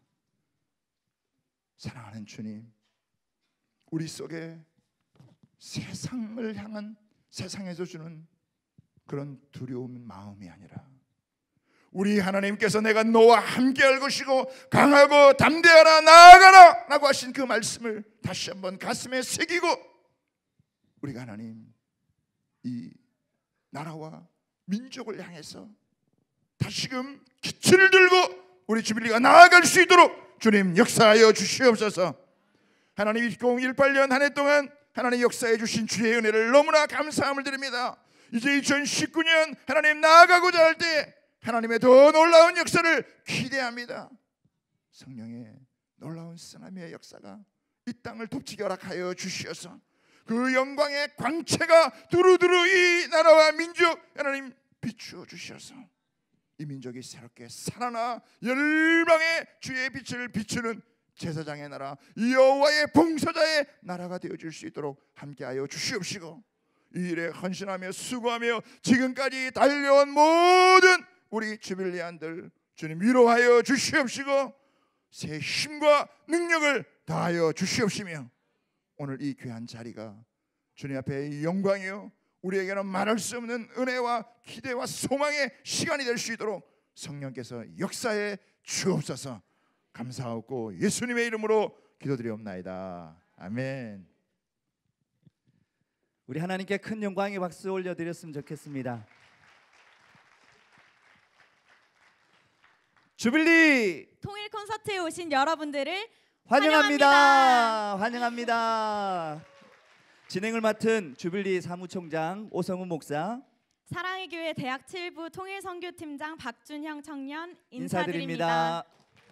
S6: 사랑하는 주님, 우리 속에 세상을 향한 세상에서 주는 그런 두려운 마음이 아니라 우리 하나님께서 내가 너와 함께 할 것이고 강하고 담대하라 나아가라 라고 하신 그 말씀을 다시 한번 가슴에 새기고 우리가 하나님 이 나라와 민족을 향해서 다시금 기치를 들고 우리 주빌리가 나아갈 수 있도록 주님 역사하여 주시옵소서. 하나님 2018년 한 해 동안 하나님 역사해 주신 주의 은혜를 너무나 감사함을 드립니다. 이제 2019년 하나님 나아가고자 할 때 하나님의 더 놀라운 역사를 기대합니다. 성령의 놀라운 쓰나미의 역사가 이 땅을 덮치게 허락하여 주시어서 그 영광의 광채가 두루두루 이 나라와 민족 하나님 비추어 주셔서 이 민족이 새롭게 살아나 열방의 주의 빛을 비추는 제사장의 나라 여호와의 봉사자의 나라가 되어줄 수 있도록 함께하여 주시옵시고 이 일에 헌신하며 수고하며 지금까지 달려온 모든 우리 주빌리안들 주님 위로하여 주시옵시고 새 힘과 능력을 다하여 주시옵시며 오늘 이 귀한 자리가 주님 앞에 영광이요 우리에게는 말할 수 없는 은혜와 기대와 소망의 시간이 될 수 있도록 성령께서 역사해 주옵소서. 감사하고 예수님의 이름으로 기도드리옵나이다. 아멘.
S2: 우리 하나님께 큰 영광의 박수 올려드렸으면 좋겠습니다. 주빌리
S7: 통일 콘서트에 오신 여러분들을
S2: 환영합니다. 환영합니다. 진행을 맡은 주빌리 사무총장 오성훈 목사,
S7: 사랑의 교회 대학 7부 통일 선교팀장 박준형 청년
S2: 인사드립니다.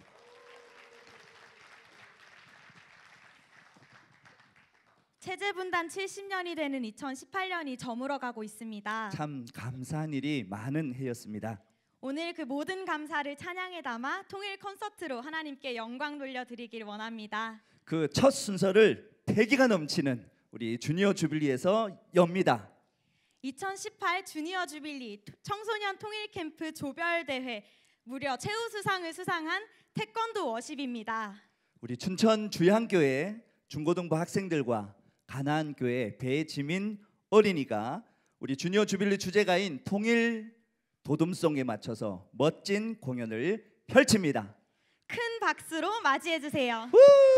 S7: 체제 분단 70년이 되는 2018년이 저물어가고 있습니다.
S2: 참 감사한 일이 많은 해였습니다.
S7: 오늘 그 모든 감사를 찬양에 담아 통일 콘서트로 하나님께 영광 돌려드리길 원합니다.
S2: 그 첫 순서를 패기가 넘치는 우리 주니어 주빌리에서 엽니다.
S7: 2018 주니어 주빌리 청소년 통일 캠프 조별 대회 무려 최우수상을 수상한 태권도 워십입니다.
S2: 우리 춘천 주양교회 중고등부 학생들과 가나안교회 배지민 어린이가 우리 주니어 주빌리 주제가인 통일 도둠송에 맞춰서 멋진 공연을 펼칩니다.
S7: 큰 박수로 맞이해 주세요.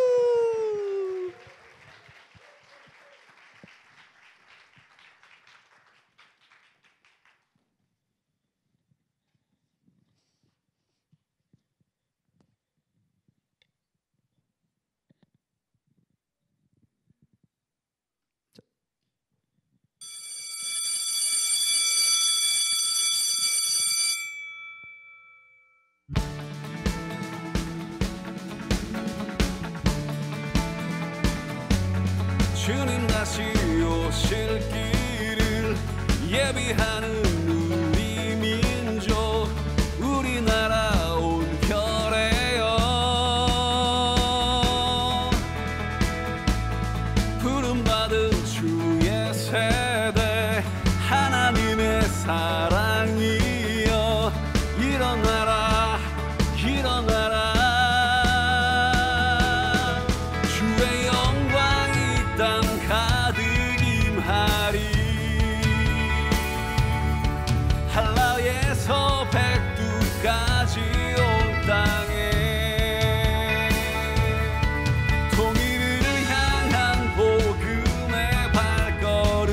S8: 주님 다시 오실 길을 예비하는 우리 민족 우리나라 온결해요. 부름받은 주의 세대 하나님의 사랑이여 일어나라 일어나라. 주의 영광이 땅 가득 임하리. 한라에서 백두까지 온 땅에 통일을 향한 복음의 발걸음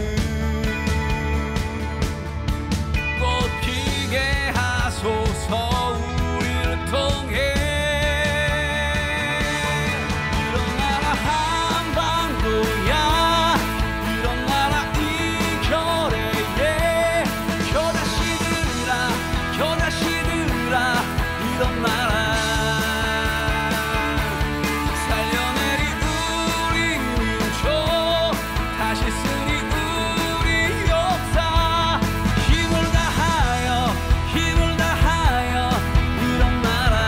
S8: 꽃피게 하소서 우리를 통해. 일어나라 한반도야 일어나라 이 결의에 겨자씨들아 겨자씨들아 일어나라. 살려내리 우리 민족 다시 쓰리 우리 역사. 힘을 다하여 일어나라.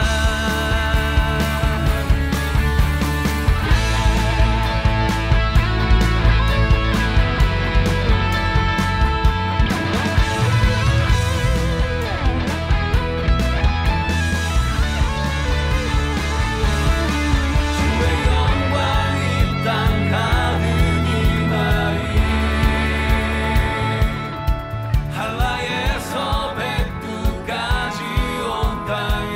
S8: 주의 영광이 땅 가득 임하리. 한라에서 백두까지 온 땅에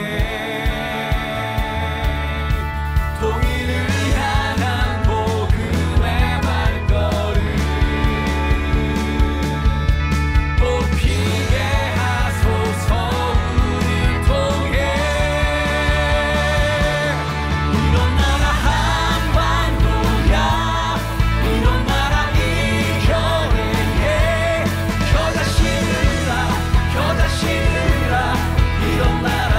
S8: 통일을 향한 복음의 발걸음 꽃피게 하소서 우릴 통해. 일어나라 한반도야 일어나라 이 결의에 겨자씨들아 일어나라.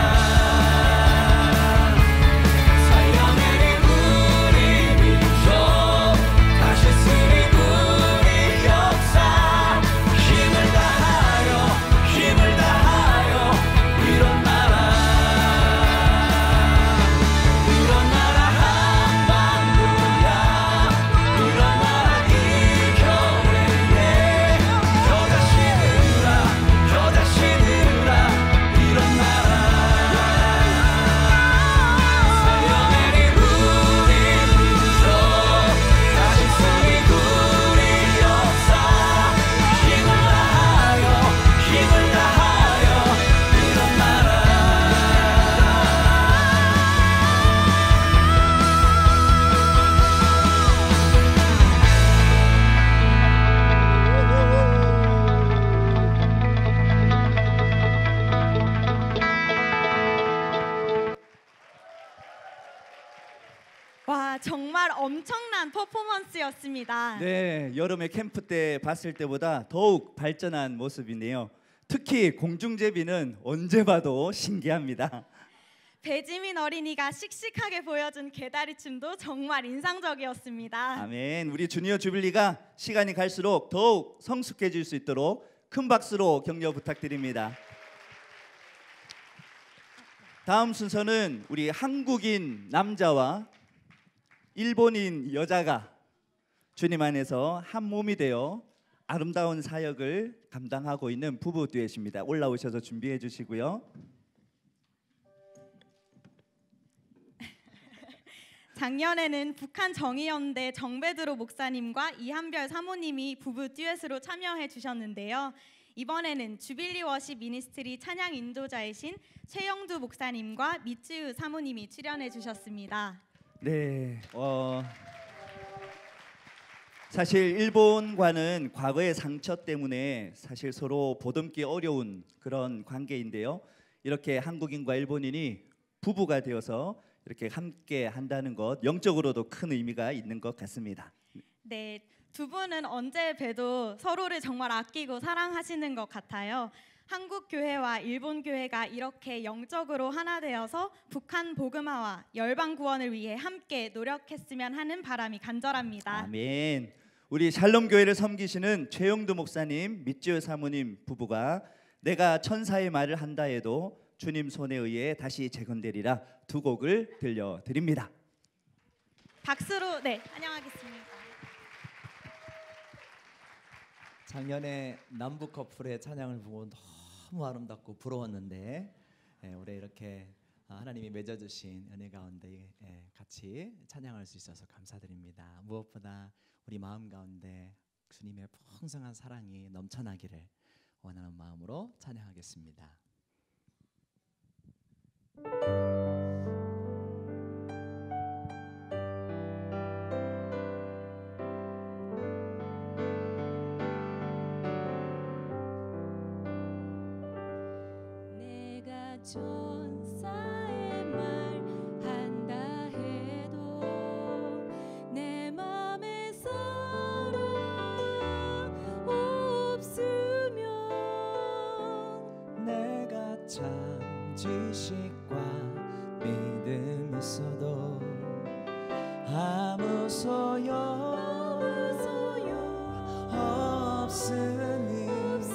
S8: 살려내리 우리 민족 다시 쓰리 우리 역사. 힘을 다하여 일어나라. 일어나라 한반도야 일어나라 이 결의에 겨자씨들아 일어나라. 살려내리 우리 민족 다시 쓰리 우리 역사. 힘을 다하여 일어나라.
S7: 와, 정말 엄청난 퍼포먼스였습니다.
S2: 네, 여름에 캠프 때 봤을 때보다 더욱 발전한 모습이네요. 특히 공중제비는 언제 봐도 신기합니다.
S7: 배지민 어린이가 씩씩하게 보여준 개다리춤도 정말 인상적이었습니다.
S2: 아멘. 우리 주니어 주빌리가 시간이 갈수록 더욱 성숙해질 수 있도록 큰 박수로 격려 부탁드립니다. 다음 순서는 우리 한국인 남자와 일본인 여자가 주님 안에서 한 몸이 되어 아름다운 사역을 감당하고 있는 부부 듀엣입니다. 올라오셔서 준비해 주시고요.
S7: 작년에는 북한 정의연대 정베드로 목사님과 이한별 사모님이 부부 듀엣으로 참여해 주셨는데요. 이번에는 주빌리 워십 미니스트리 찬양 인도자이신 최영두 목사님과 미쯔유 사모님이 출연해 주셨습니다.
S2: 네, 사실 일본과는 과거의 상처 때문에 사실 서로 보듬기 어려운 그런 관계인데요. 이렇게 한국인과 일본인이 부부가 되어서 이렇게 함께 한다는 것, 영적으로도 큰 의미가 있는 것 같습니다.
S7: 네, 두 분은 언제 봬도 서로를 정말 아끼고 사랑하시는 것 같아요. 한국 교회와 일본 교회가 이렇게 영적으로 하나 되어서 북한 복음화와 열방 구원을 위해 함께 노력했으면 하는 바람이 간절합니다.
S2: 아멘. 우리 샬롬 교회를 섬기시는 최영두 목사님, 미쯔유 사모님 부부가 내가 천사의 말을 한다 해도 주님 손에 의해 다시 재건되리라 두 곡을 들려드립니다.
S7: 박수로 환영하겠습니다.
S1: 작년에 남북 커플의 찬양을 보고 너무 아름답고 부러웠는데 올해 이렇게 하나님이 맺어주신 은혜 가운데 같이 찬양할 수 있어서 감사드립니다. 무엇보다 우리 마음 가운데 주님의 풍성한 사랑이 넘쳐나기를 원하는 마음으로 찬양하겠습니다.
S8: 내가 천사의 말 한다 해도 내 맘에 사랑 없으면
S1: 내가 참 지식과 믿음 있어도 아무 소용 없으니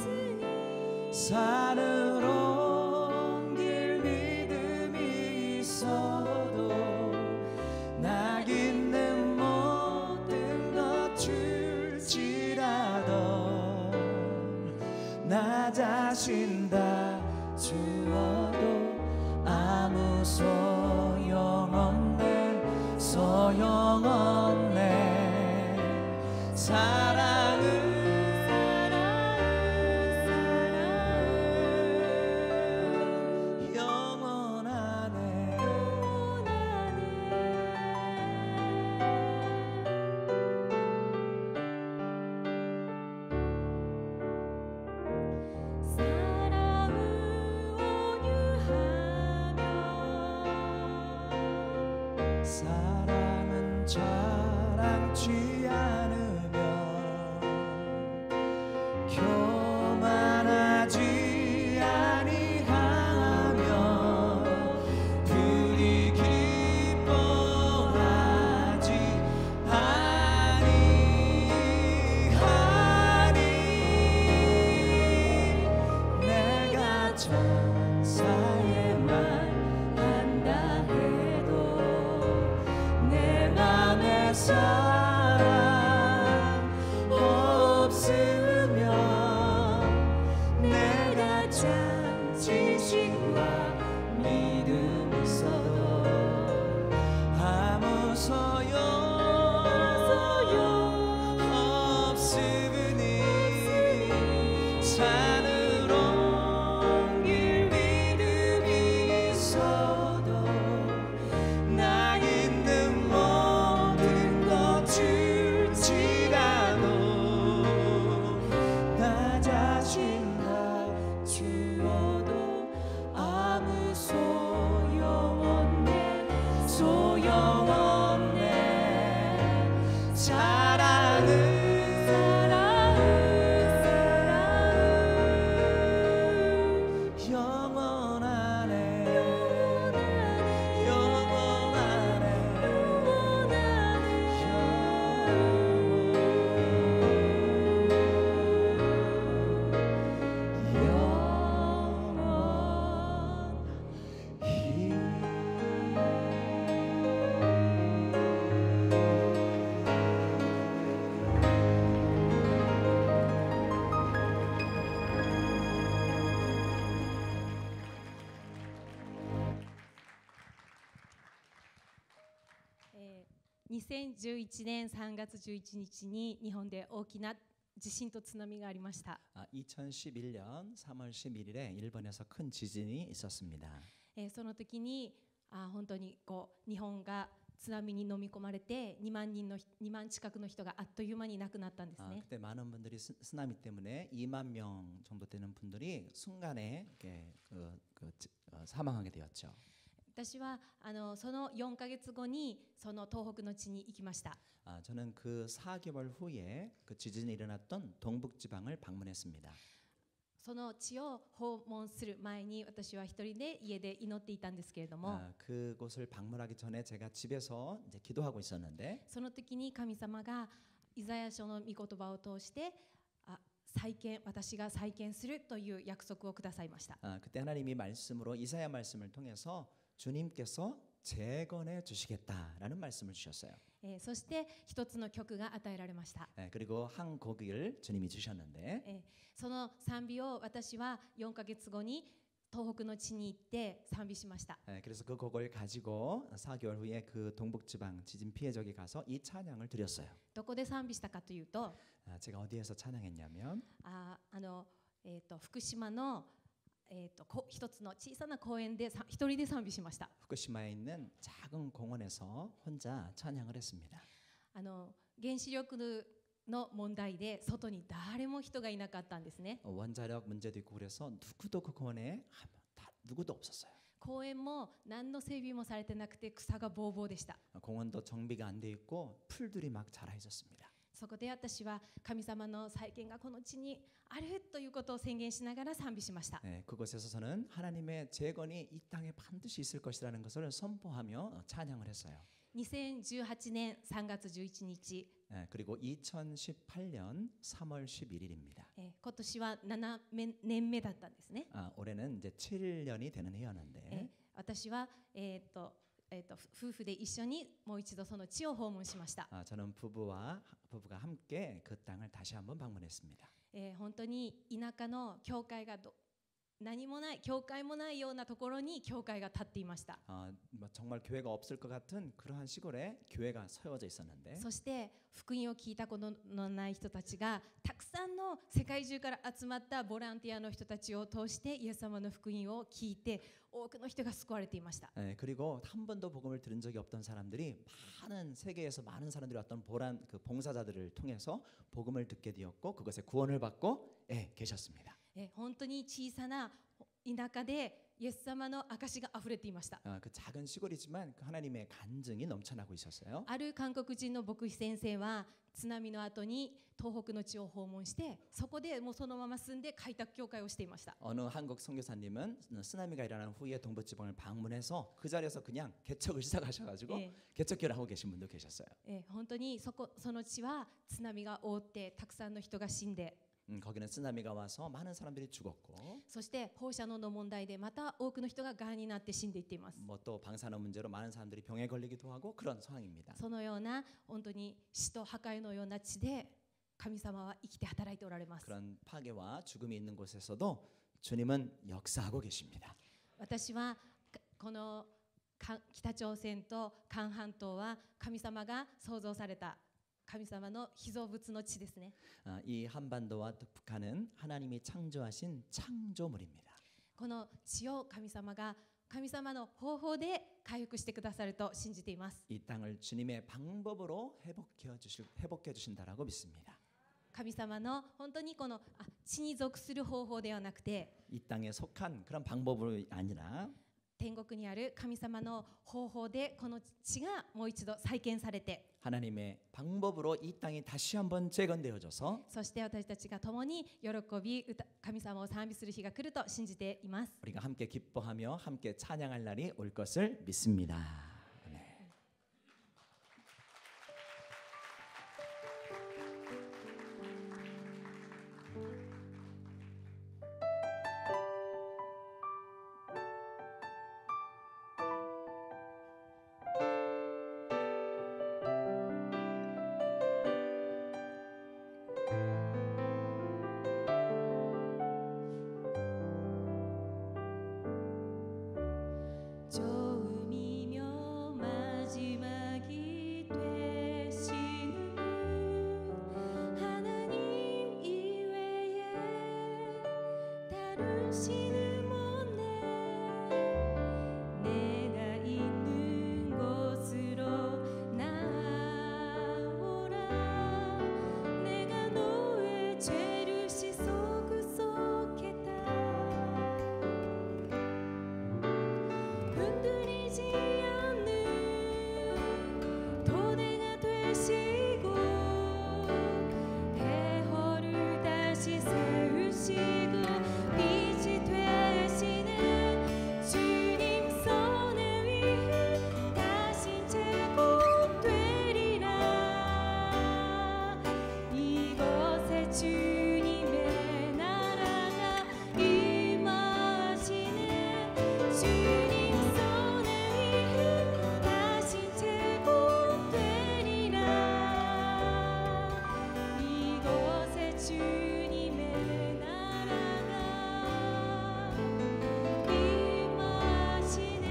S1: 산으로 옮길 믿음이 있어도 나 있는 모든 것 줄지라도 나 자신 다 주어도 아무 소용없네 사랑은 영원하네 사랑은 자랑치 않으며 교만하지 아니하며 불이 기뻐하지 아니하니 내가 천사의 말 한다 해도 내 맘에 사랑 없으면 내가 참 지식과 믿음 있어도 아무 소용 없으니 산으로 옮길 믿음이 있어도 나 있는 모든 것 줄지라도 나 자신 다 주어
S8: 2011年3月11日に日本で大きな地震と津波がありました。
S1: 2011년 3월 11일에 일본에서 큰 지진이 있었습니다.
S8: その時に本当に日本が津波に飲み込まれて2万近くの人があっという間に亡くなったんですね。
S1: 그때 많은 분들이 쓰나미 때문에 2만 명 정도 되는 분들이 순간에 사망하게 되었죠.
S8: 私はその4ヶ月後にその東北の地に行きました。
S1: 저는 그 4개월 후에 그 지진이 일어났던 동북지방을 방문했습니다.
S8: その地を訪問する前に私は一人で家で祈っていたんですけれども、
S1: 그곳을 방문하기 전에 제가 집에서 이제 기도하고 있었는데
S8: その時に神様がイザヤ書の御言葉を通して私が再建するという約束をくださいました。
S1: 그때 하나님이 말씀으로 이사야 말씀을 통해서 주님께서 재건해 주시겠다라는 말씀을 주셨어요.
S8: そして一つの曲が与えられました。
S1: 그리고 한 곡을 주님이 주셨는데
S8: その賛美を私は4ヶ月後に東北の地に行って賛美しました。
S1: 그래서 그 곡을 가지고 4개월 후에 그 동북지방 지진 피해지역에 가서 이 찬양을 드렸어요.
S8: どこで賛美したかというと、
S1: 제가 어디에서 찬양했냐면
S8: 福島の一つの小さな公園で一人で賛美しました。
S1: 후쿠시마에 있는 작은 공원에서 혼자 찬양을 했습니다.
S8: 原子力の問題で外に誰も人がいなかったんですね。
S1: 원자력 문제도 있고 그래서 누구도 그 공원에 누구도 없었어요.
S8: 公園も何の整備もされてなくて草がぼうぼうでした。
S1: 공원도 정비가 안 돼 있고 풀들이 막 자라 있었습니다.
S8: そこで私は神様の再建がこの地にあるということを宣言しながら賛美しました。
S1: 그곳에서 저는 하나님의 재건이 이 땅에 반드시 있을 것이라는 것을 선포하며 찬양을 했어요.
S8: 2018年3月11日、
S1: 그리고 2018년 3월 11일입니다.
S8: 今年は7年目だったんですね。
S1: 올해는 이제 7년이 되는 해였는데
S8: 私は夫婦で一緒にもう一度その地を訪問しました。
S1: 저는 부부가 함께 그 땅을 다시 한번 방문했습니다.
S8: 本当に田舎の教会が何もない教会もないようなところに教会が建っていました。
S1: 정말 교회가 없을 것 같은 그러한 시골에 교회가 세워져 있었는데
S8: そして福音を聞いたことのない人たちがたくさんの世界中から集まったボランティアの人たちを通してイエス様の福音を聞いて多くの人が救われていました。
S1: 그리고 한 번도 복음을 들은 적이 없던 사람들이 많은 세계에서 많은 사람들이 왔던 그 봉사자들을 통해서 복음을 듣게 되었고 그것에 구원을 받고 계셨습니다.
S8: 本当に小さな田舎でイエス様の証があふれていました。
S1: 그 작은 시골이지만 그 하나님의 간증이 넘쳐나고 있었어요.
S8: ある韓国人の牧師先生は津波の後に東北の地を訪問してそこでもうそのまま住んで開拓教会をしていました。
S1: 어느 한국 선교사님은 쓰나미가 일어난 후에 동북지방을 방문해서 그 자리에서 그냥 개척을 시작하셔가지고 개척기를 하고 계신 분도 계셨어요.
S8: 本当にその地は津波が覆ってたくさんの人が死んで
S1: 거기는 쓰나미가 와서 많은 사람들이 죽었고
S8: そして放射能の問題でまた多くの人ががんになって死んでいっています。
S1: 또 방사능 문제로 많은 사람들이 병에 걸리기도 하고 그런 상황입니다.
S8: そのような本当に死と破壊のような地で神様は生きて働いておられます。
S1: 그런 파괴와 죽음이 있는 곳에서도 주님은 역사하고 계십니다.
S8: 私はこの北朝鮮と韓半島は神様が創造された神様の被造物の地ですね。
S1: 이 한반도와 북한은 하나님이 창조하신 창조물입니다.
S8: この地を神様の方法で回復してくださると信じています。
S1: 이 땅을 주님의 방법으로 회복해 주신다라고 믿습니다.
S8: 神様の本当にこの地に属する方法ではなくて
S1: 이 땅에 속한 그런 방법이 아니라
S8: 天国にある神様の方法でこの地がもう一度再建されて
S1: 하나님의 방법으로 이 땅이 다시 한번 재건되어져서
S8: そして私たちが共に喜び神様を賛美する日が来ると信じています。
S1: 우리가 함께 기뻐하며 함께 찬양할 날이 올 것을 믿습니다. 네.
S8: 조음이며 부르시는 못내 내가 있는 곳으로 나오라 내가 너의 죄를 씻어 구속했다 흔들리지 않는 토대가 되시고 해허를 다시 세우시고 빛이 되시는 주님 손에 위해 다시 제공되리라 이곳에 주님의 나라가 임하시네 주님 손에 위해 다시 제공되리라 이곳에 주님의 나라가 임하시네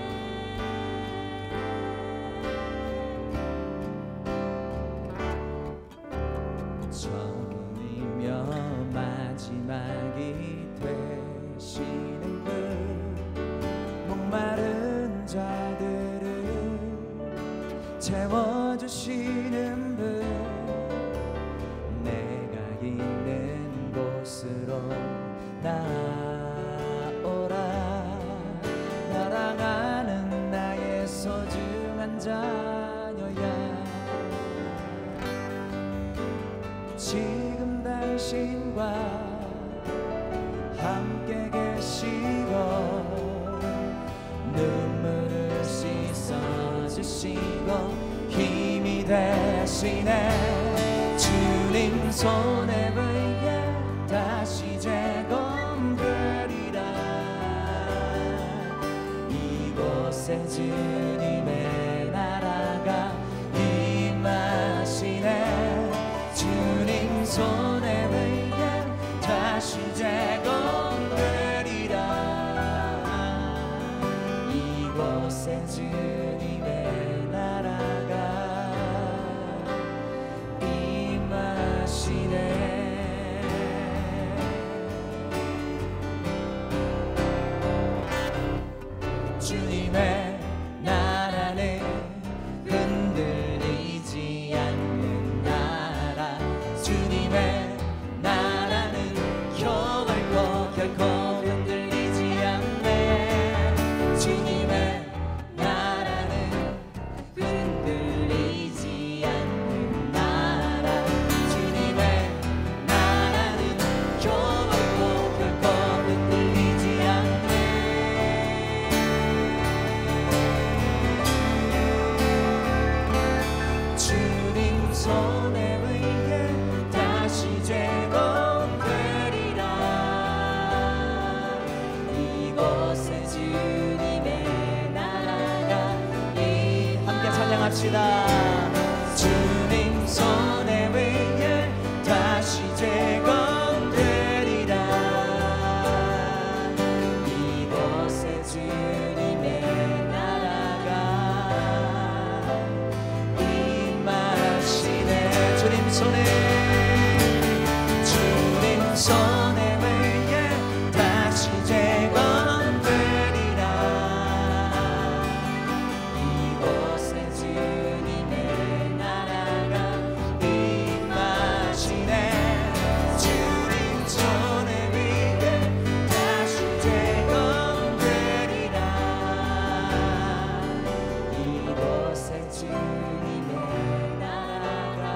S1: 처음이며 마지막이 되시는 분 목마른 자들을 채워주시는 분 내가 있는 곳으로 나오라 날아가는 나의 소중한 자녀야 지금 당신과 함께 계시고 눈물을 씻어주시고 힘이 되시네 주님 손에 의해 다시 제공되리라 이곳에 주님의 나라가 임하시네 주님 손에 의해 다시 제공되리라 이곳에 주님의 나라가 임하시네 주님의 나라는 흔들리지 않는 나라 주님의 나라는 결코 흔들리지 않네 주님의 나라는 흔들리지 않는 나라 주님의 나라는 결코 흔들리지 않네 주님 손에 의해 다시 제공되리라 이곳에 주님의 나라가 함께 찬양합시다 주님 손에 의해 다시 제공되리라 이곳에 주님의 나라가 임하시네 주님 손에 의해 다시 제공되리라 이곳에 주님의 나라가 임하시네 주님 손에 의해 다시 제공되리라 이곳에 주님의 나라가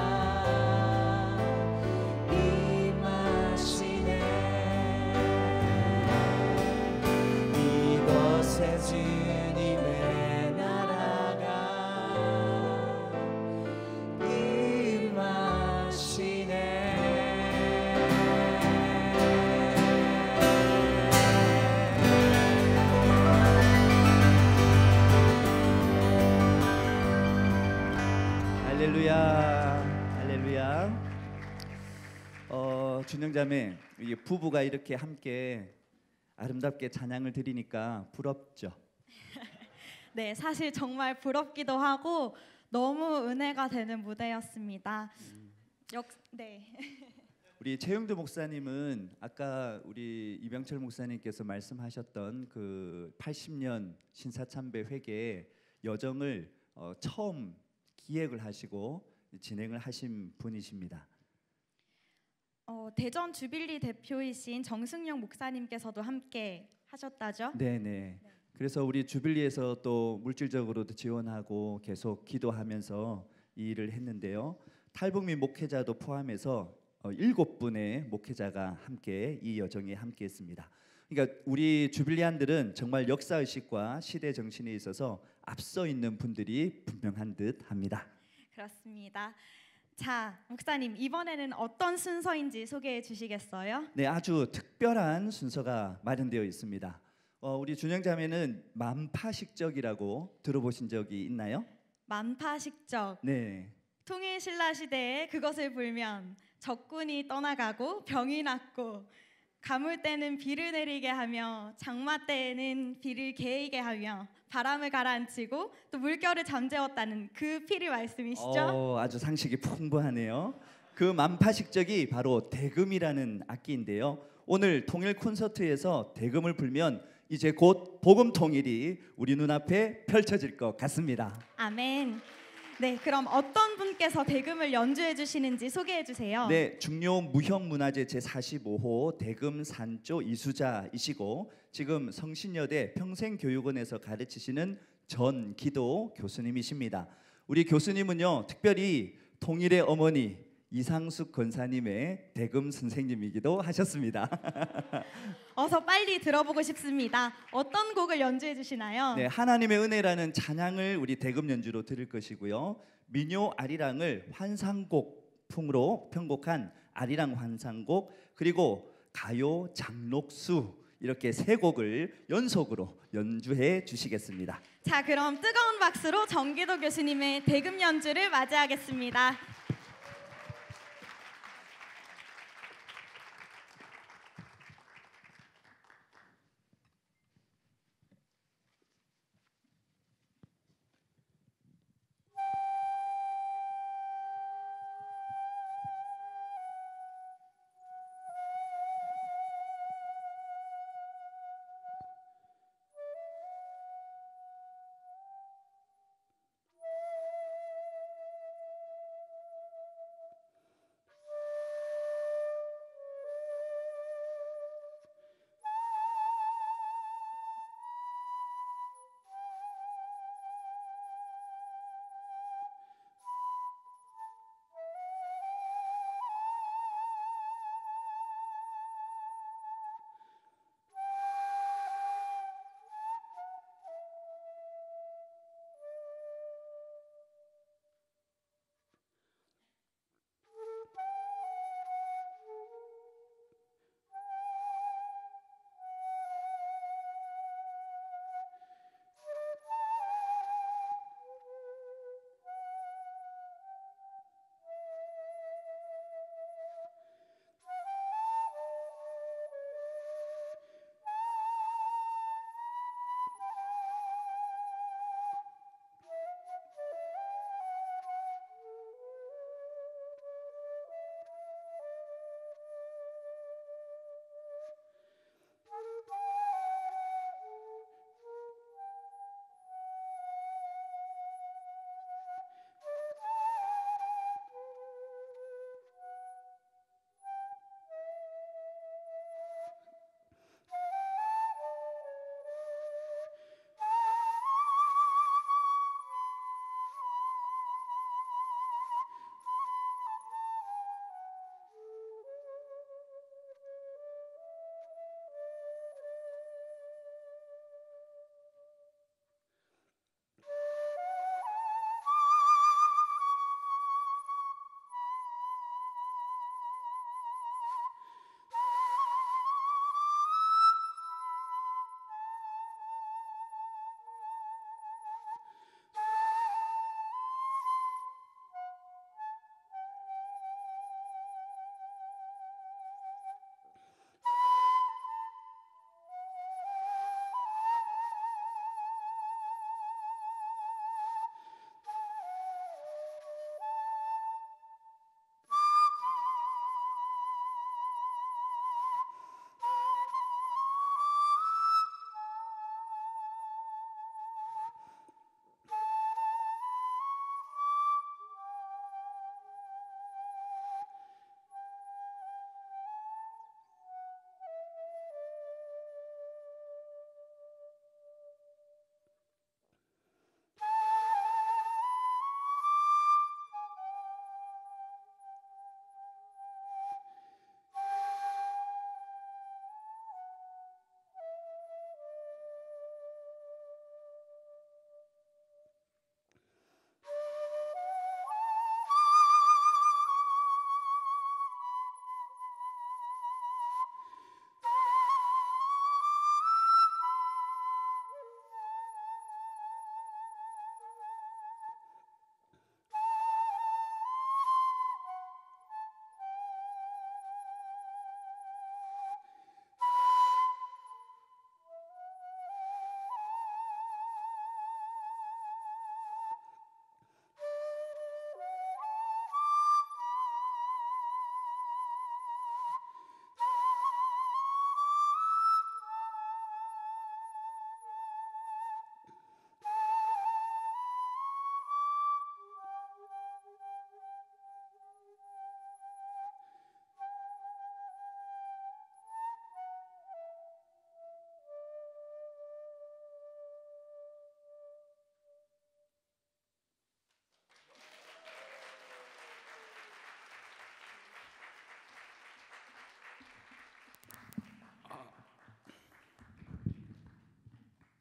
S1: 임하시네 이곳에 주님의 나라가
S2: 할렐루야, 할렐루야. 준영자매, 이 부부가 이렇게 함께 아름답게 찬양을 드리니까 부럽죠?
S7: 네, 사실 정말 부럽기도 하고 너무 은혜가 되는 무대였습니다. 네.
S2: 우리 최영두 목사님은 아까 우리 이병철 목사님께서 말씀하셨던 그 80년 신사참배 회개 여정을 처음 기획을 하시고 진행을 하신 분이십니다.
S7: 대전 주빌리 대표이신 정승용 목사님께서도 함께 하셨다죠?
S2: 네네. 그래서 우리 주빌리에서 또 물질적으로도 지원하고 계속 기도하면서 이 일을 했는데요. 탈북민 목회자도 포함해서 7분의 목회자가 함께 이 여정에 함께했습니다. 그러니까 우리 주빌리안들은 정말 역사의식과 시대 정신에 있어서 앞서 있는 분들이 분명한 듯합니다.
S7: 그렇습니다. 자, 목사님 이번에는 어떤 순서인지 소개해 주시겠어요?
S2: 네, 아주 특별한 순서가 마련되어 있습니다. 우리 준영자매는 만파식적이라고 들어보신 적이 있나요?
S7: 만파식적.
S2: 네.
S7: 통일신라 시대에 그것을 불면 적군이 떠나가고 병이 낫고 가물 때는 비를 내리게 하며 장마 때에는 비를 개이게 하며 바람을 가라앉히고 또 물결을 잠재웠다는 그 피리 말씀이시죠?
S2: 아주 상식이 풍부하네요. 그 만파식적이 바로 대금이라는 악기인데요. 오늘 통일 콘서트에서 대금을 불면 이제 곧 복음 통일이 우리 눈앞에 펼쳐질 것 같습니다.
S7: 아멘. 네, 그럼 어떤 분께서 대금을 연주해 주시는지 소개해 주세요.
S2: 네, 중요 무형문화재 제45호 대금 산조 이수자이시고 지금 성신여대 평생교육원에서 가르치시는 전기도 교수님이십니다. 우리 교수님은요, 특별히 통일의 어머니 이상숙 권사님의 대금 선생님이기도 하셨습니다.
S7: 어서 빨리 들어보고 싶습니다. 어떤 곡을 연주해 주시나요?
S2: 네, 하나님의 은혜라는 찬양을 우리 대금 연주로 들을 것이고요. 민요 아리랑을 환상곡 풍으로 편곡한 아리랑 환상곡, 그리고 가요 장록수, 이렇게 3곡을 연속으로 연주해 주시겠습니다.
S7: 자, 그럼 뜨거운 박수로 정기도 교수님의 대금 연주를 맞이하겠습니다.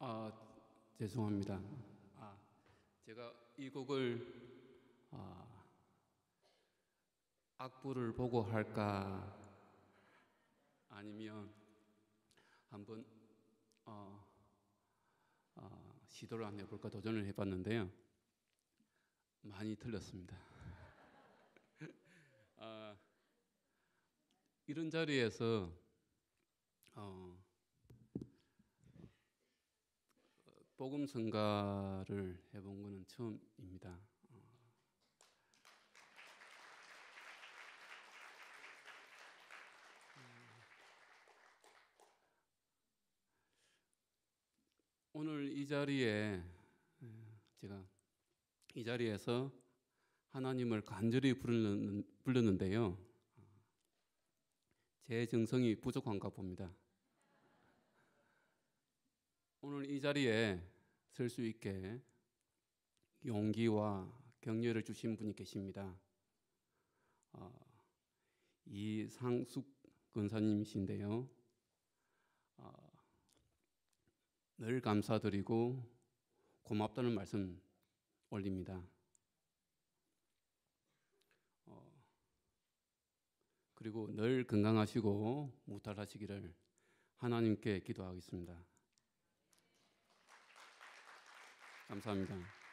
S9: 아, 죄송합니다. 제가 이 곡을 악보를 보고 할까 아니면 한번 시도를 안 해볼까 도전을 해봤는데요. 많이 틀렸습니다. 이런 자리에서 복음 성가를 해본 거는 처음입니다. 오늘 이 자리에 제가 이 자리에서 하나님을 간절히 부르는데요. 제 정성이 부족한가 봅니다. 오늘 이 자리에 설 수 있게 용기와 격려를 주신 분이 계십니다. 이상숙 권사님이신데요. 늘 감사드리고 고맙다는 말씀 올립니다. 그리고 늘 건강하시고 무탈하시기를 하나님께 기도하겠습니다. 감사합니다.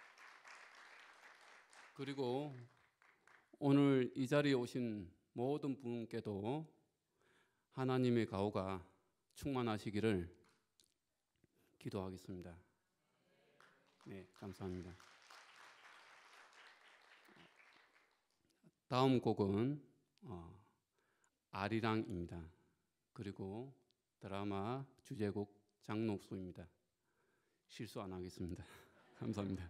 S9: 그리고 오늘 이 자리에 오신 모든 분께도 하나님의 가호가 충만하시기를 기도하겠습니다. 네, 감사합니다. 다음 곡은 아리랑입니다. 그리고 드라마 주제곡 장록소입니다. 실수 안 하겠습니다. 감사합니다.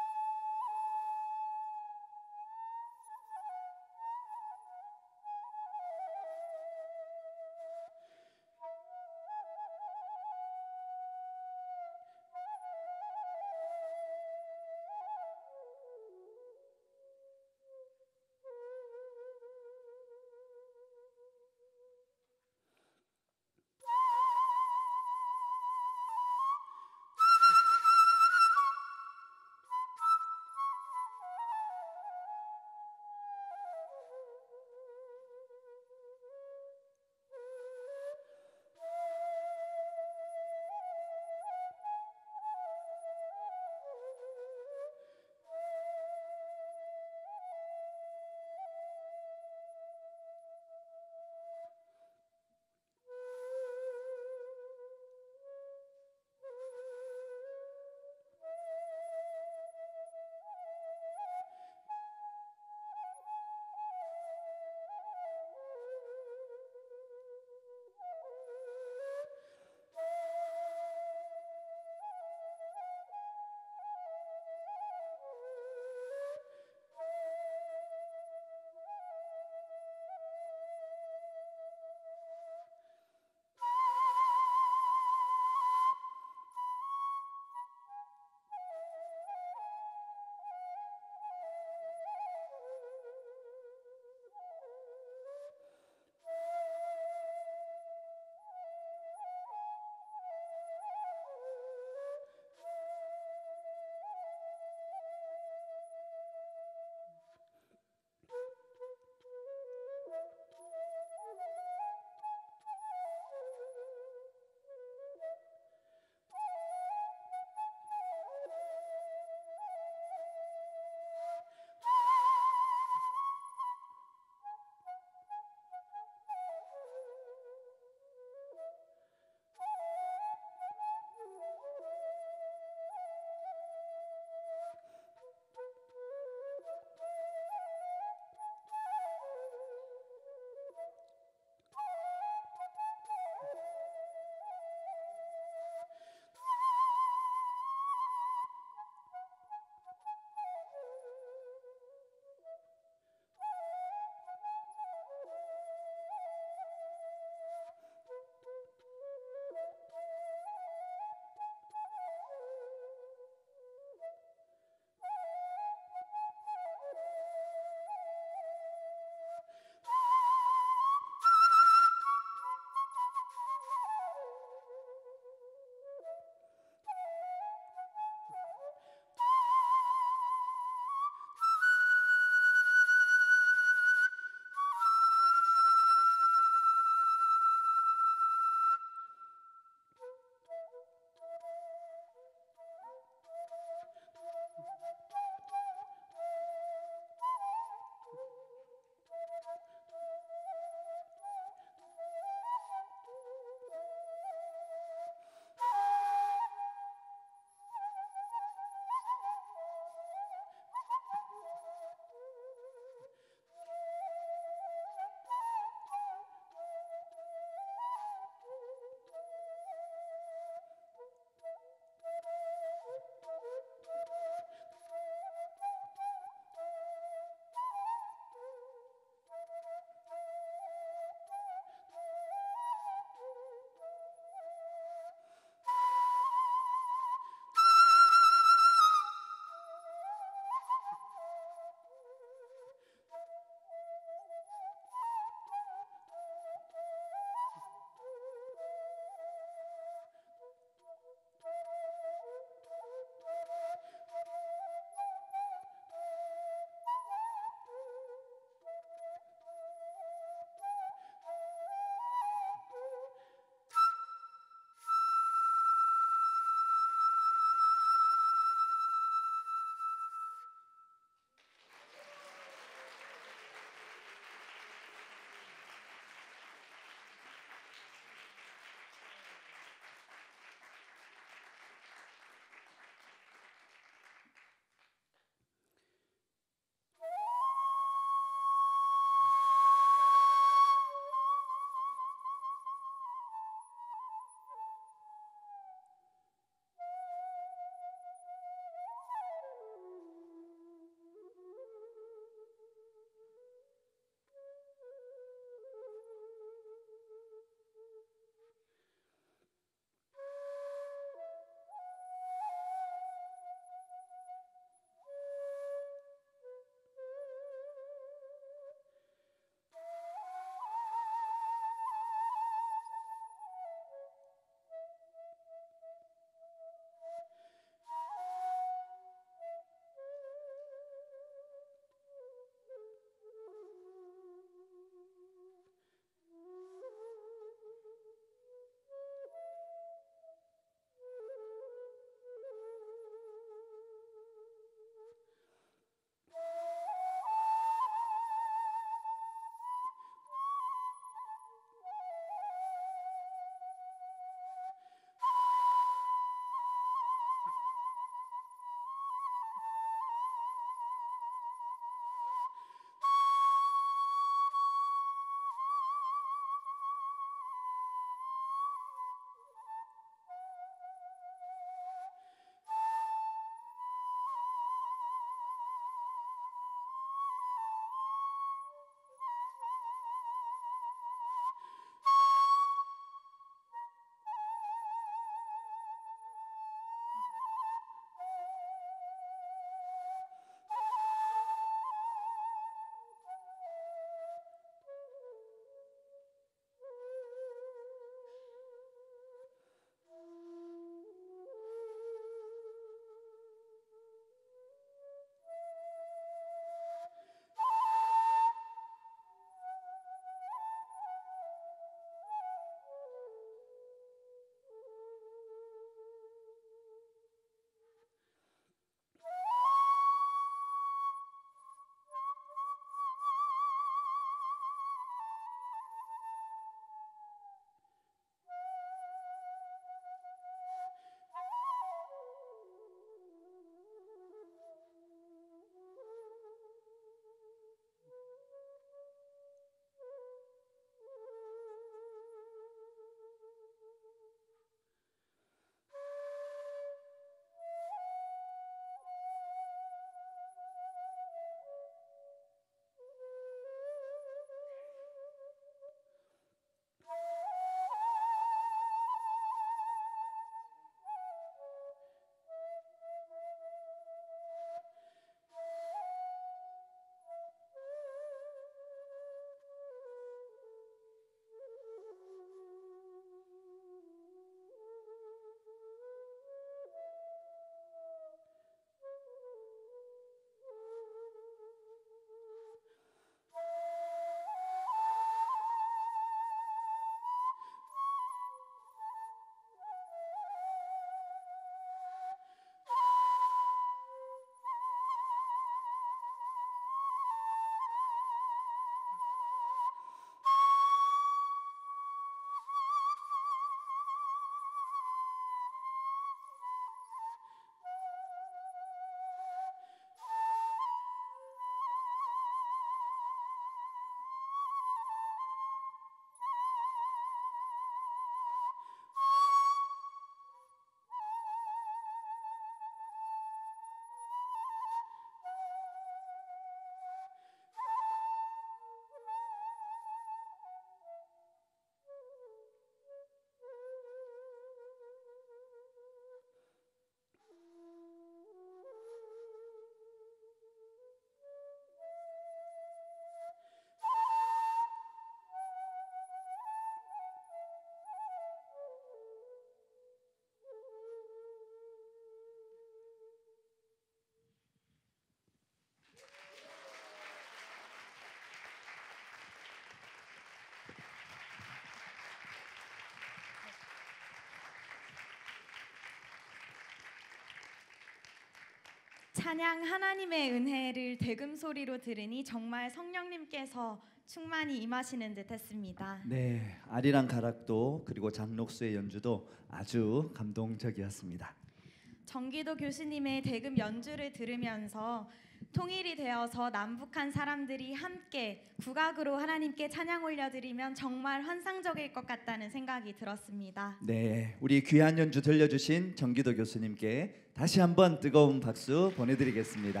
S7: 찬양 하나님의 은혜를 대금 소리로 들으니 정말 성령님께서 충만히 임하시는 듯했습니다.
S2: 네, 아리랑 가락도 그리고 장록수의 연주도 아주 감동적이었습니다.
S7: 정기도 교수님의 대금 연주를 들으면서 통일이 되어서 남북한 사람들이 함께 국악으로 하나님께 찬양 올려드리면 정말 환상적일 것 같다는 생각이 들었습니다.
S2: 네, 우리 귀한 연주 들려주신 정기도 교수님께 다시 한번 뜨거운 박수 보내드리겠습니다.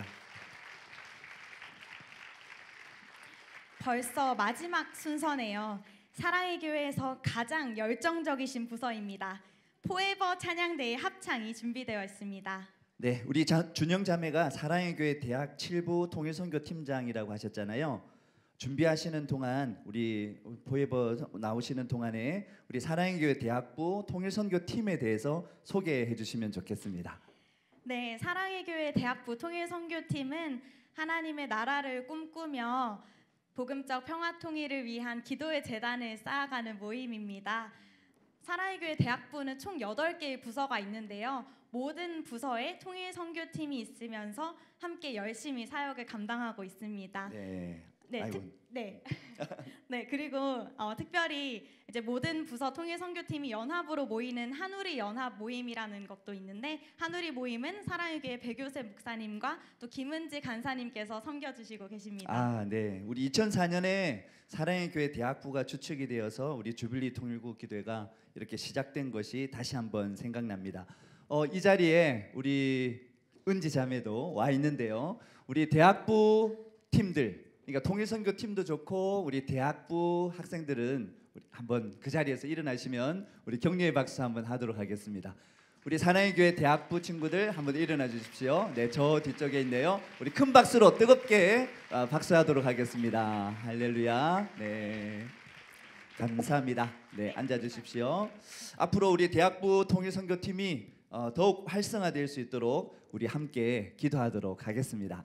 S7: 벌써 마지막 순서네요. 사랑의 교회에서 가장 열정적이신 부서입니다. 포에버 찬양대의 합창이 준비되어 있습니다.
S2: 네, 우리 준영 자매가 사랑의 교회 대학 7부 통일선교 팀장이라고 하셨잖아요. 준비하시는 동안 우리 포에버 나오시는 동안에 우리 사랑의 교회 대학부 통일선교 팀에 대해서 소개해 주시면 좋겠습니다.
S7: 네, 사랑의 교회 대학부 통일선교팀은 하나님의 나라를 꿈꾸며 복음적 평화 통일을 위한 기도의 재단을 쌓아가는 모임입니다. 사랑의 교회 대학부는 총 8개의 부서가 있는데요. 모든 부서에 통일 선교팀이 있으면서 함께 열심히 사역을 감당하고 있습니다.
S2: 네.
S7: 네, 네, 그리고 특별히 이제 모든 부서 통일 선교팀이 연합으로 모이는 한우리 연합 모임이라는 것도 있는데, 한우리 모임은 사랑의 교회 백요셉 목사님과 또 김은지 간사님께서 섬겨주시고 계십니다.
S2: 아, 네. 우리 2004년에 사랑의 교회 대학부가 주축이 되어서 우리 주빌리 통일국 기도회가 이렇게 시작된 것이 다시 한번 생각납니다. 이 자리에 우리 은지 자매도 와 있는데요. 우리 대학부 팀들, 그러니까 통일선교 팀도 좋고 우리 대학부 학생들은 우리 한번 그 자리에서 일어나시면 우리 격려의 박수 한번 하도록 하겠습니다. 우리 사랑의 교회 대학부 친구들 한번 일어나 주십시오. 네, 저 뒤쪽에 있네요. 우리 큰 박수로 뜨겁게 박수하도록 하겠습니다. 할렐루야. 네, 감사합니다. 네, 앉아 주십시오. 앞으로 우리 대학부 통일선교팀이 더욱 활성화될 수 있도록 우리 함께 기도하도록 하겠습니다.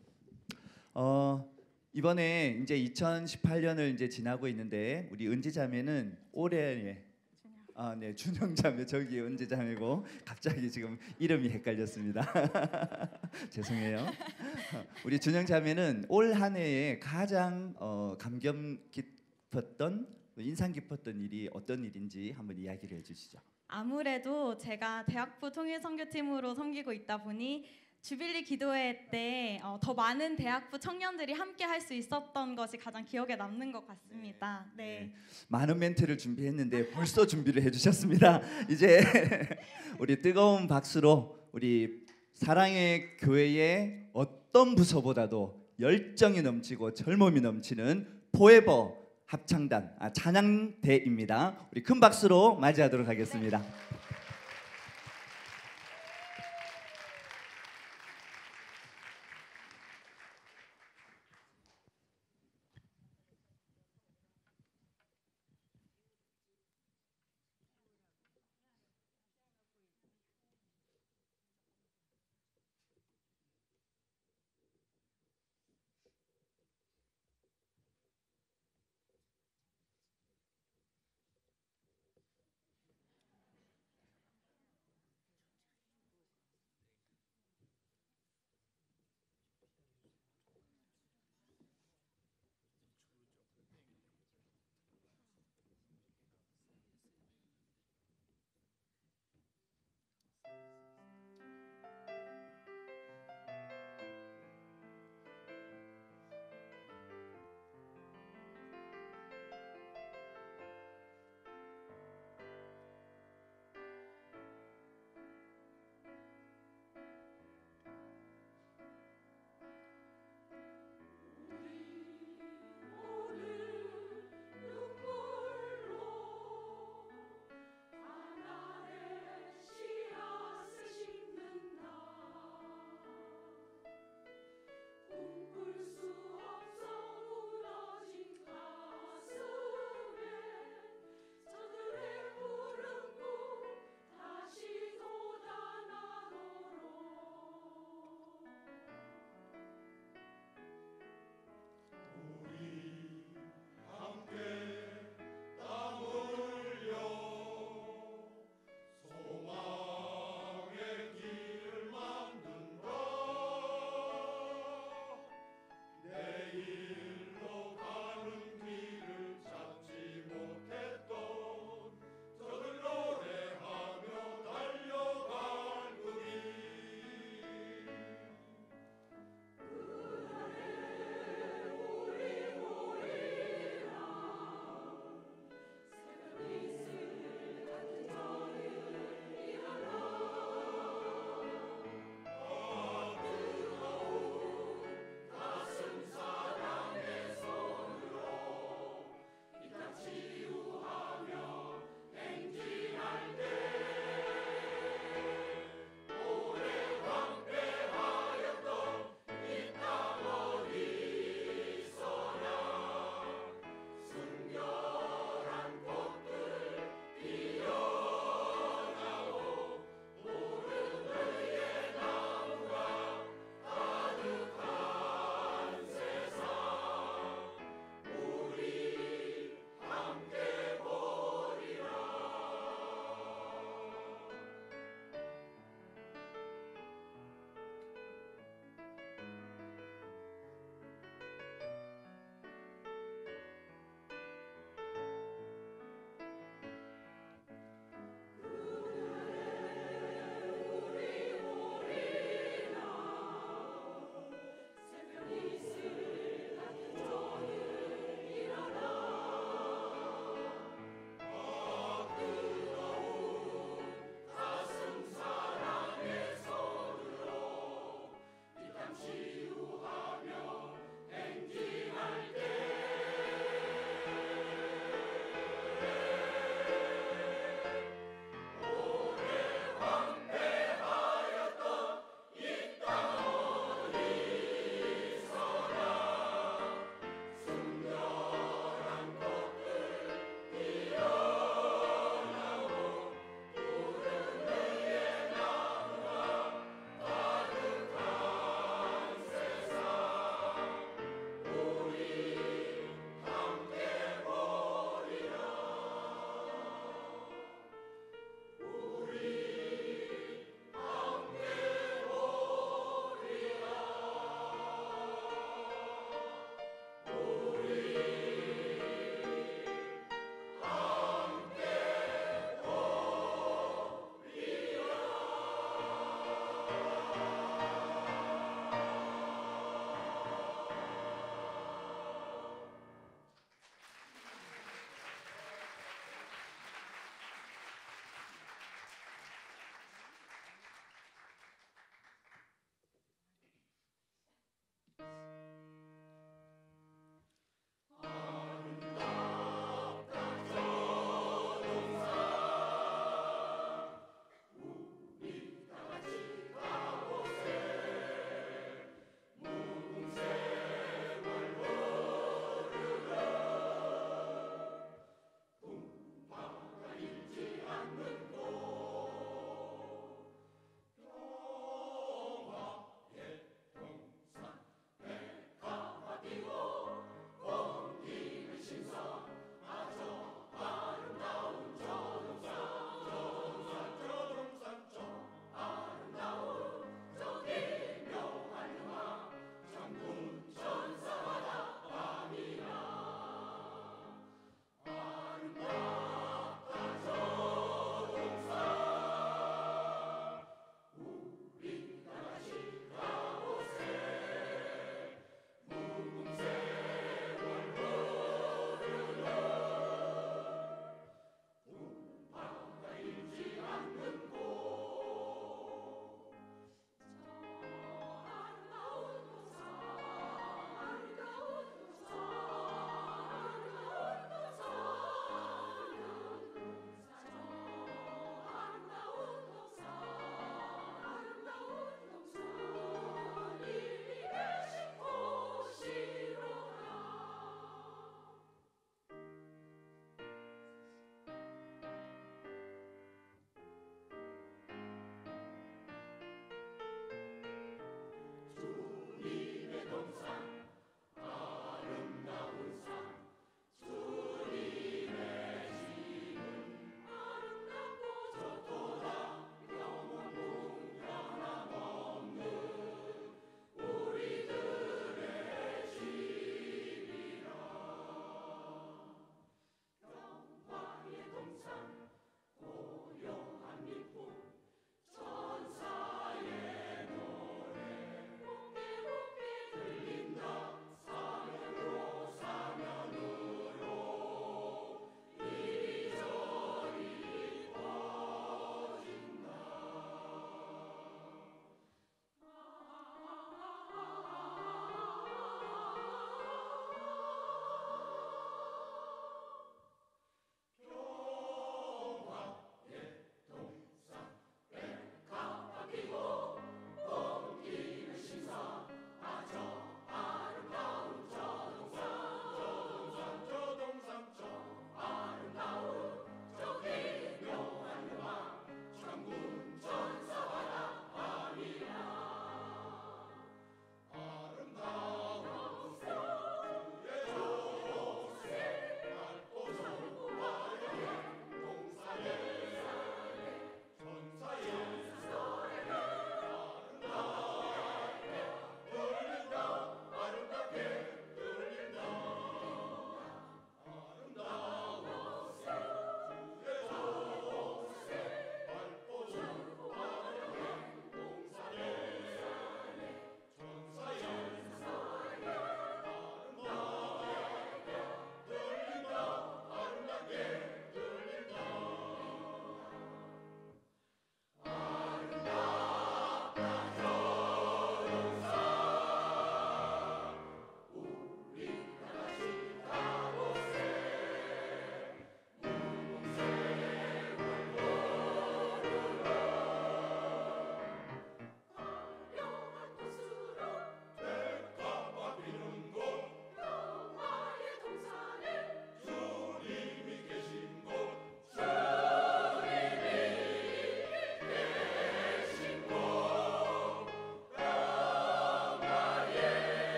S2: 이번에 이제 2018년을 이제 지나고 있는데 우리 은지 자매는 올해 네, 준영 자매 저기 은지 자매고 갑자기 지금 이름이 헷갈렸습니다. 죄송해요. 우리 준영 자매는 올 한 해에 가장 감격 깊었던 인상 깊었던 일이 어떤 일인지 한번 이야기를 해주시죠.
S7: 아무래도 제가 대학부 통일선교팀으로 섬기고 있다 보니 주빌리 기도회 때 더 많은 대학부 청년들이 함께 할 수 있었던 것이 가장 기억에 남는 것 같습니다. 네.
S2: 많은 멘트를 준비했는데 벌써 준비를 해주셨습니다. 이제 우리 뜨거운 박수로 우리 사랑의 교회의 어떤 부서보다도 열정이 넘치고 젊음이 넘치는 포에버 합창단 찬양대입니다. 우리 큰 박수로 맞이하도록 하겠습니다.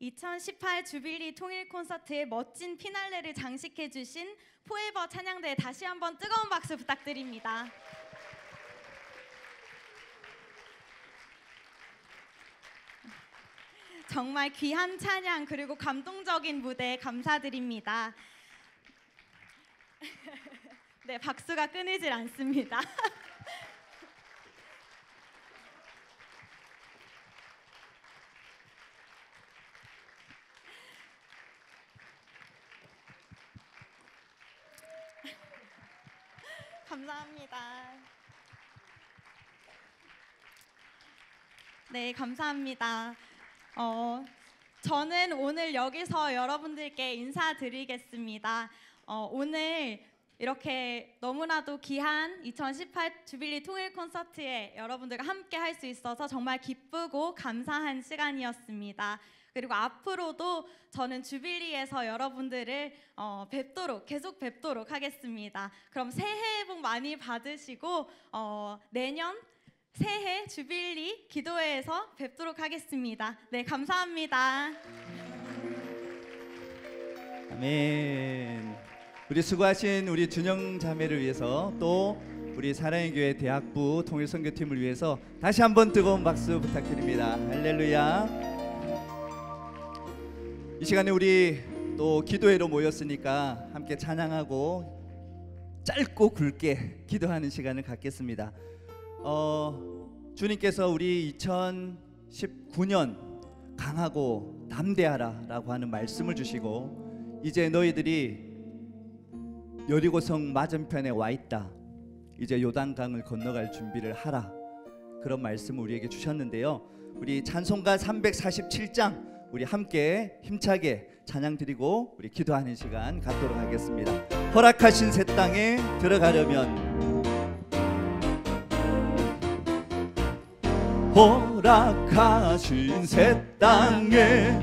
S7: 2018 주빌리 통일 콘서트의 멋진 피날레를 장식해 주신 포에버 찬양대에 다시 한번 뜨거운 박수 부탁드립니다. 정말 귀한 찬양 그리고 감동적인 무대 감사드립니다. 네, 박수가 끊이질 않습니다. 감사합니다. 네, 감사합니다. 저는 오늘 여기서 여러분들께 인사드리겠습니다. 오늘 이렇게 너무나도 귀한 2018 주빌리 통일 콘서트에 여러분들과 함께 할 수 있어서 정말 기쁘고 감사한 시간이었습니다. 그리고 앞으로도 저는 주빌리에서 여러분들을 계속 뵙도록 하겠습니다. 그럼 새해 복 많이 받으시고 내년 새해 주빌리 기도회에서 뵙도록 하겠습니다. 네, 감사합니다.
S2: 아멘. 우리 수고하신 우리 준영 자매를 위해서 또 우리 사랑의 교회 대학부 통일선교팀을 위해서 다시 한번 뜨거운 박수 부탁드립니다. 할렐루야. 이 시간에 우리 또 기도회로 모였으니까 함께 찬양하고 짧고 굵게 기도하는 시간을 갖겠습니다. 주님께서 우리 2019년 강하고 담대하라 라고 하는 말씀을 주시고 이제 너희들이 여리고성 맞은편에 와 있다. 이제 요단강을 건너갈 준비를 하라. 그런 말씀을 우리에게 주셨는데요. 우리 찬송가 347장 우리 함께 힘차게 찬양 드리고 우리 기도하는 시간 갖도록 하겠습니다. 허락하신 새 땅에 들어가려면 허락하신 새 땅에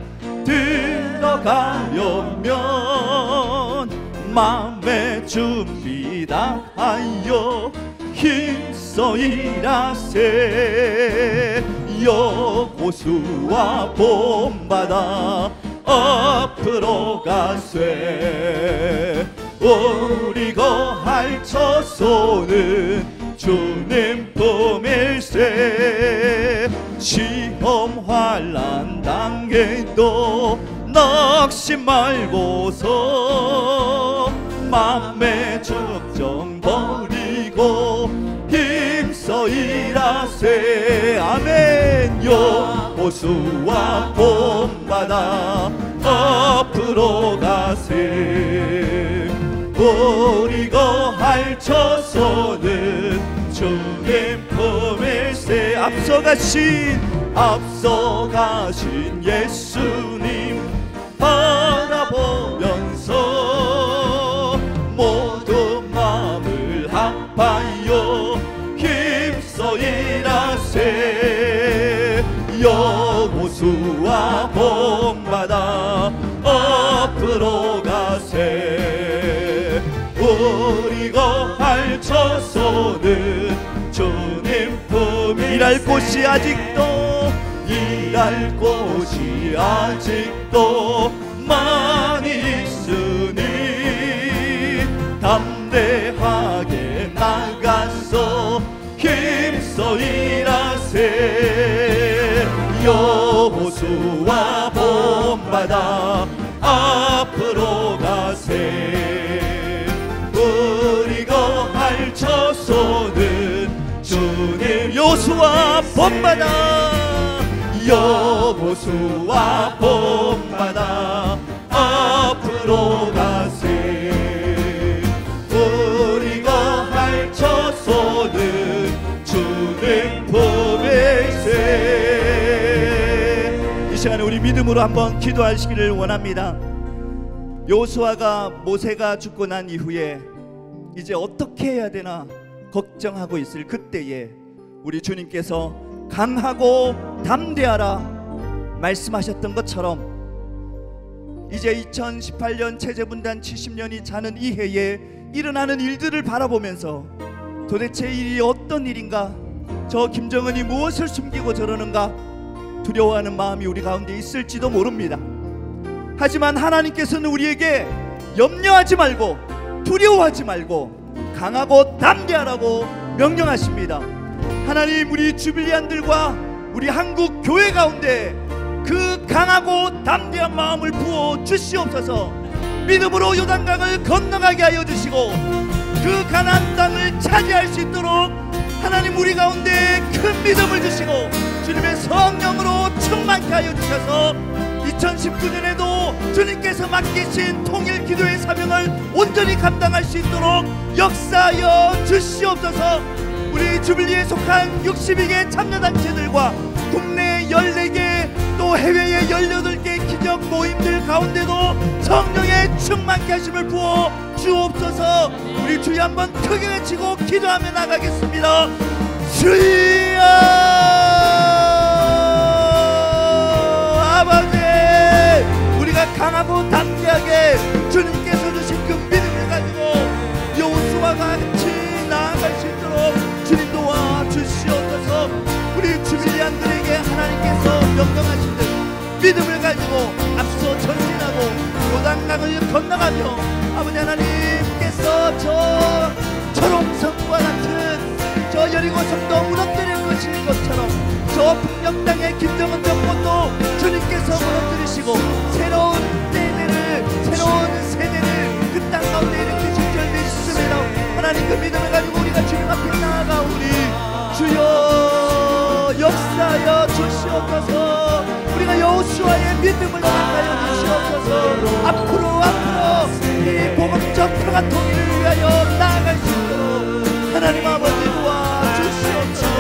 S2: 들어가려면 마음의 준비 다 하여 힘써 일하세. 여호수아 본받아 앞으로 가세. 우리 거할 처소는 주님 품일세. 시험 환난 당해도 낙심 말고서 맘의 걱정 버리고 힘써 일하세. 아멘. 여호수아 본받아 앞으로 가세. 우리 거할 처소는 주님 품일세. 앞서가신 예수님 바라보면서 모든 마음을 합하여 힘써 일하세. 여호수아 본받아 앞으로 가세. 우리 거할 처소는 주님 품일세. 일할 곳이 아직도 많이 있으니 담대하게 나가서 힘써 일하세. 여호수아 본받아 앞으로 가세. 우리 거할 처소는 주님. 여호수아 본받아 여호수아 본받아 앞으로 가세. 우리 거할 처소는 주님 품일세. 이 시간에 우리 믿음으로 한번 기도하시기를 원합니다. 여호수아가 모세가 죽고 난 이후에 이제 어떻게 해야 되나 걱정하고 있을 그때에 우리 주님께서 강하고 담대하라 말씀하셨던 것처럼 이제 2018년 체제분단 70년이 자는 이 해에 일어나는 일들을 바라보면서 도대체 이 일이 어떤 일인가, 저 김정은이 무엇을 숨기고 저러는가 두려워하는 마음이 우리 가운데 있을지도 모릅니다. 하지만 하나님께서는 우리에게 염려하지 말고 두려워하지 말고 강하고 담대하라고 명령하십니다. 하나님, 우리 주빌리안들과 우리 한국 교회 가운데 그 강하고 담대한 마음을 부어 주시옵소서. 믿음으로 요단강을 건너가게 하여 주시고 그 가나안 땅을 차지할 수 있도록 하나님, 우리 가운데 큰 믿음을 주시고 주님의 성령으로 충만케 하여 주셔서 2019년에도 주님께서 맡기신 통일 기도의 사명을 온전히 감당할 수 있도록 역사하여 주시옵소서. 우리 주빌리에 속한 62개 참여단체들과 국내 14개 또 해외의 18개 기적 모임들 가운데도 성령의 충만케 하심을 부어 주옵소서. 우리 주여 한번 크게 외치고 기도하며 나가겠습니다. 주여 아버지, 우리가 강하고 담대하게 주님께서 주신 그 믿음을 가지고 여호수아와 같이 나아갈 수 있도록 주님 도와주시옵소서. 우리 주빌리안들에게 하나님께서 명령하신 듯 믿음을 가지고 앞서 전진하고 요단강을 건너가며 아버지 하나님께서 저 초롱성과 같은 저 여리고성도 무너뜨릴 것일 것처럼 저 북녘 땅의 김정은 정권도 주님께서 무너뜨리시고 새로운 세대를 그 땅 가운데 일으키실 줄 믿습니다. 하나님, 그 믿음을 가지고 우리가 주님 앞에 나아가오니 주여 역사하여 주시옵소서. 우리가 여호수아의 믿음을 허락하여 주시옵소서. 앞으로 이 복음적 평화 통일을 위하여 나아갈 수 있도록 하나님 아버지 도와주시옵소서.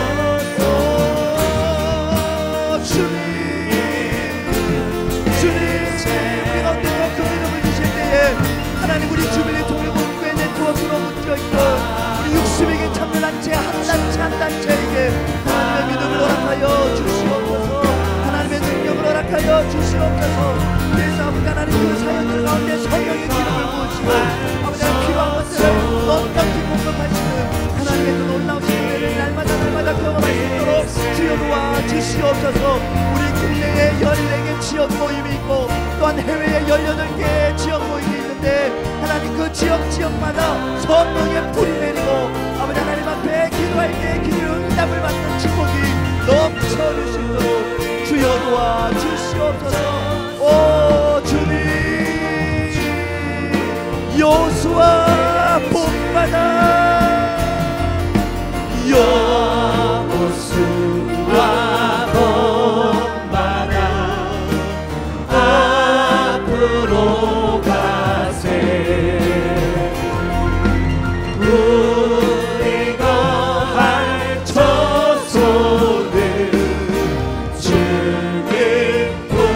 S2: 주님 우리 가운데 그 믿음을 주실 때에 하나님, 우리 주빌리 통일본교회 네트워크로 묶여있고 우리 60에게 참여단체 한 단체에게 하나님의 믿음을 허락하여 주시옵소서. 하나님의 능력을 허락하여 주시옵소서. 그래서 아버지 하나님, 그 사역들 가운데 성령의 기름을 부으시고 아버지 하나님, 필요한 것들을 넉넉히 공급하시는 하나님의 그 놀라우신 은혜를 날마다 경험할 수 있도록 주여 도와주시옵소서. 우리 국내에 14개 지역 모임이 있고 또한 해외에 18개 지역 모임이 있는데 하나님, 그 지역마다 성령의 불이 내리고 아버지 하나님 앞에 기도할 때 기도의 응답을 받는 축복이 넘쳐질 수 있도록 주여 도와주시옵소서. 오 주님, 여호수아 복받아 여호수아 복받아 앞으로 가세. 우리 거할 처소는 주님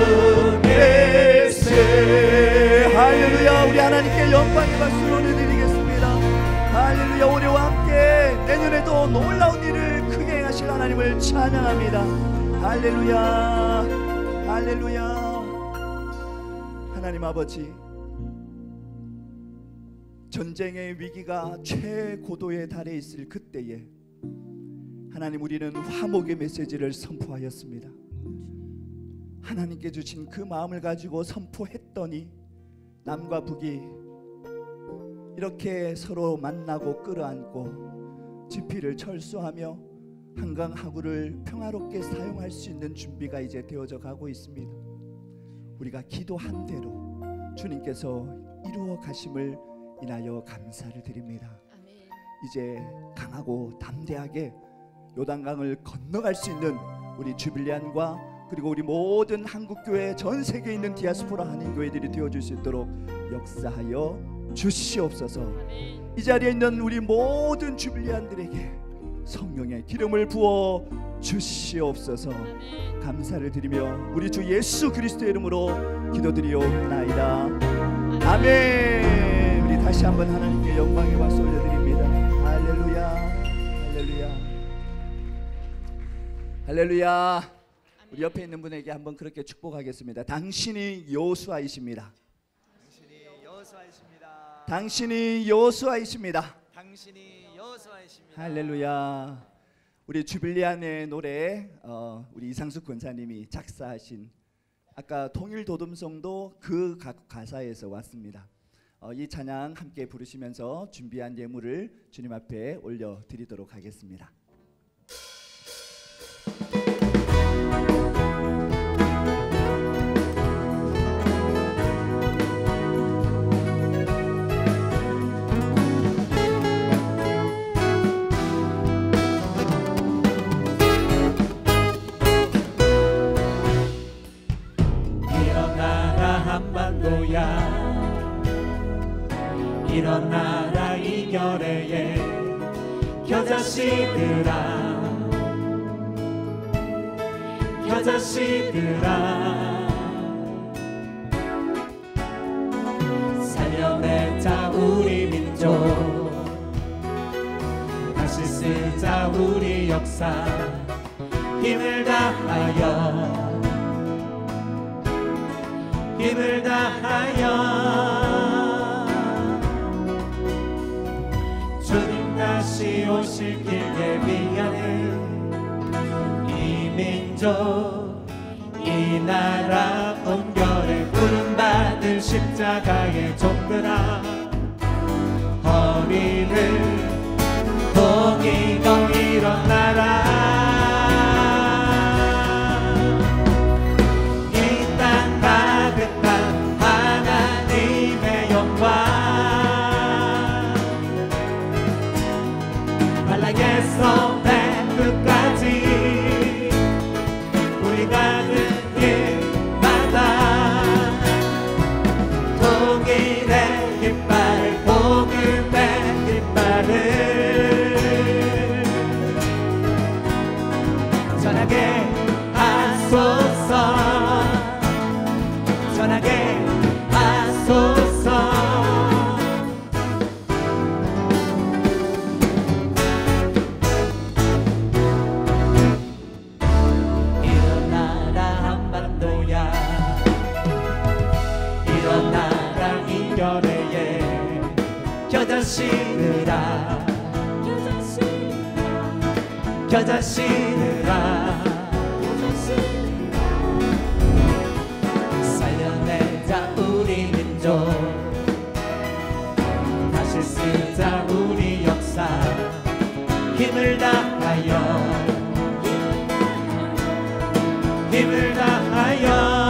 S2: 보내세. 할렐루야. 우리 하나님께 영광의 박수를 올려드리겠습니다. 할렐루야. 올해와 함께 내년에도 놀라운 일을 크게 행하실 하나님을 찬양합니다. 할렐루야. 할렐루야. 하나님 아버지, 전쟁의 위기가 최고도에 달해 있을 그때에 하나님, 우리는 화목의 메시지를 선포하였습니다. 하나님께 주신 그 마음을 가지고 선포했더니 남과 북이 이렇게 서로 만나고 끌어안고 지피를 철수하며 한강 하구를 평화롭게 사용할 수 있는 준비가 이제 되어져 가고 있습니다. 우리가 기도한 대로 주님께서 이루어 가심을 인하여 감사를 드립니다. 이제 강하고 담대하게 요단강을 건너갈 수 있는 우리 주빌리안과 그리고 우리 모든 한국교회, 전 세계에 있는 디아스포라 한인교회들이 되어줄 수 있도록 역사하여 주시옵소서. 이 자리에 있는 우리 모든 주빌리안들에게 성령의 기름을 부어 주시옵소서. 감사를 드리며 우리 주 예수 그리스도의 이름으로 기도드리옵나이다. 아멘. 우리 다시 한번 하나님께 영광의 박수 올려드립니다. 할렐루야, 할렐루야, 할렐루야. 우리 옆에 있는 분에게 한번 그렇게 축복하겠습니다. 당신이 여호수아이십니다. 당신이 여호수아이십니다.
S1: 당신이 여호수아이십니다.
S2: 할렐루야. 우리 주빌리안의 노래 우리 이상숙 권사님이 작사하신 아까 통일도듬송도 그 가사에서 왔습니다. 이 찬양 함께 부르시면서 준비한 예물을 주님 앞에 올려드리도록 하겠습니다.
S10: 일어나라 이겨내에 겨자씨들아 겨자씨들아 살려내자 우리 민족 다시 쓰자 우리 역사 힘을 다하여 힘을 다하여 주님 다시 오실 길 예비하는 이 민족 이 나라 온결에 부름받은 십자가의 종들아 허리를 동이고 일어나라 이 땅 가득한 하나님의 영광 발락에서 끝까지 우리 가는 길마다 통일의 깃발 복음의 깃발을 전하게 하소서 전하게 하소서 겨자씨들아 겨자씨들아 살려내자 우리 민족 다시 쓰자 우리 역사 힘을 다하여 힘을 다하여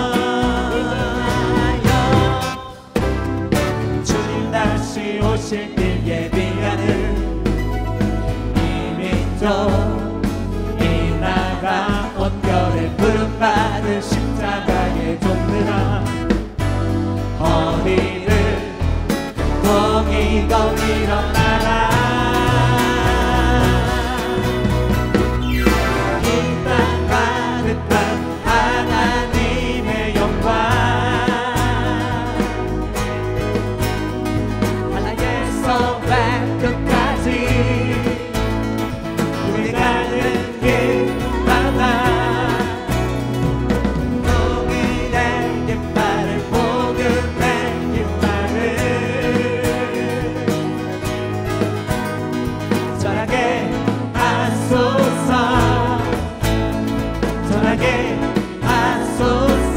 S10: 다시 오실 길 예비하는 이 민족 이 나라 온결에 부름받은 십자가의 종들아 허리를 동이고 일어나라 이 땅 가득한 하나님의 영광 끝까지 우리 가는 길마다 통일의 깃발을 복음의 깃발을 전하게 하소서 전하게 하소서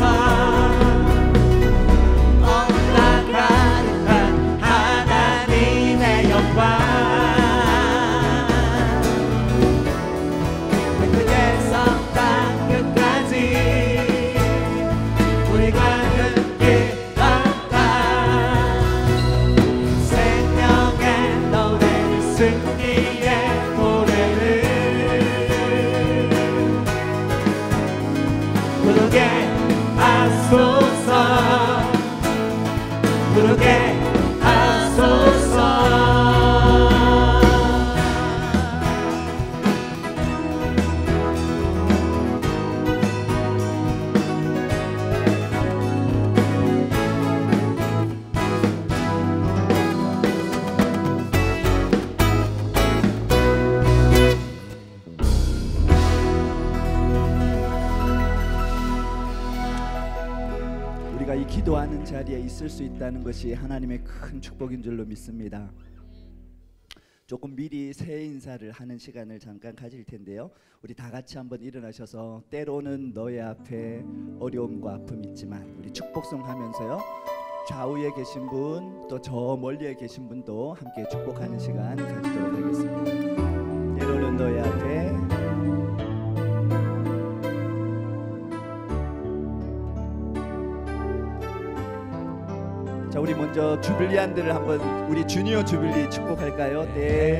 S10: 부르게 하소서
S2: 우리가 이 기도하는 자리에 있을 수 있다는 것이 하나님의 큰 축복인 줄로 믿습니다. 조금 미리 새해 인사를 하는 시간을 잠깐 가질 텐데요. 우리 다 같이 한번 일어나셔서 때로는 너의 앞에 어려움과 아픔이 있지만 우리 축복송 하면서요. 좌우에 계신 분, 또 저 멀리에 계신 분도 함께 축복하는 시간 가지도록 하겠습니다. 때로는 너의 앞에 자, 우리 먼저 주빌리안들을 한번 우리 주니어 주빌리 축복할까요?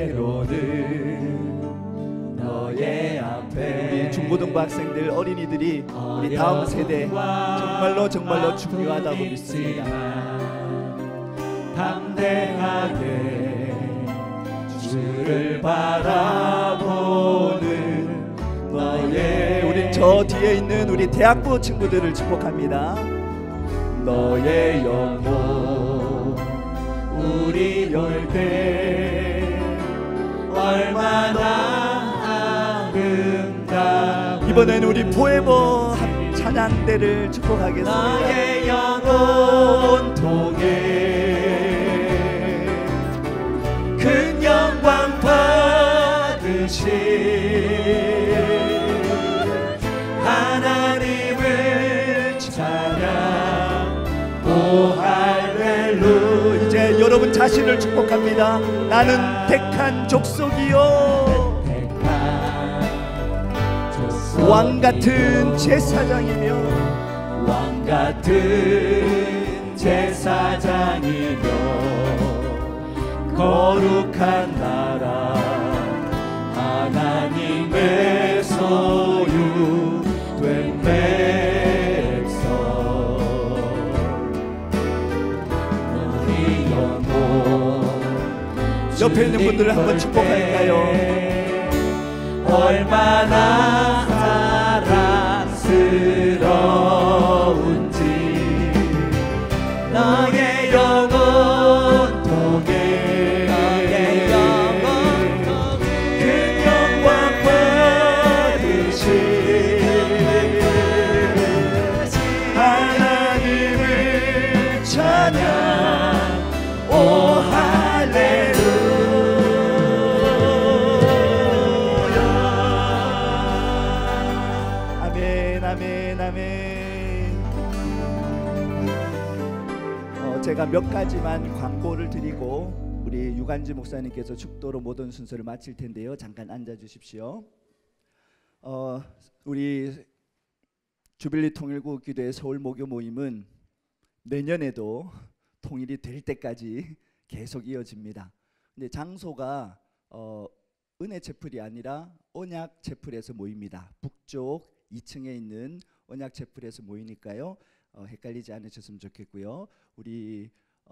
S2: 때로는 너의 앞에 우리 중고등부 학생들 어린이들이 우리 다음 세대 정말로 중요하다고 믿습니다.
S10: 담대하게 주를 바라보는 너의
S2: 우리 저 뒤에 있는 우리 대학부 친구들을 축복합니다.
S10: 너의 영혼 우리 열배 얼마나 아름다운
S2: 이번에는 우리 포에버 찬양대를 축복하겠습니다.
S10: 너의 영혼 통해 큰 영광 받으신 하나님을 찬양 오 할렐루야.
S2: 이제 여러분 자신을 축복합니다. 나는 택한 족속이요 왕같은 제사장이며
S10: 왕같은 제사장이며 거룩한 나라 하나님의 소유된 백성 너희 영혼
S2: 옆에 있는 분들을 한번 축복할까요?
S10: 얼마나 사랑스러운지 너의 영혼 통해 그 영광 받으신 하나님을 찬양 오
S2: 제가 몇 가지만 광고를 드리고 우리 유관지 목사님께서 축도로 모든 순서를 마칠 텐데요. 잠깐 앉아 주십시오. 우리 주빌리 통일구 기도회 서울 모교 모임은 내년에도 통일이 될 때까지 계속 이어집니다. 근데 장소가 은혜 채플이 아니라 언약 채플에서 모입니다. 북쪽 2층에 있는 언약 채플에서 모이니까요. 헷갈리지 않으셨으면 좋겠고요. 우리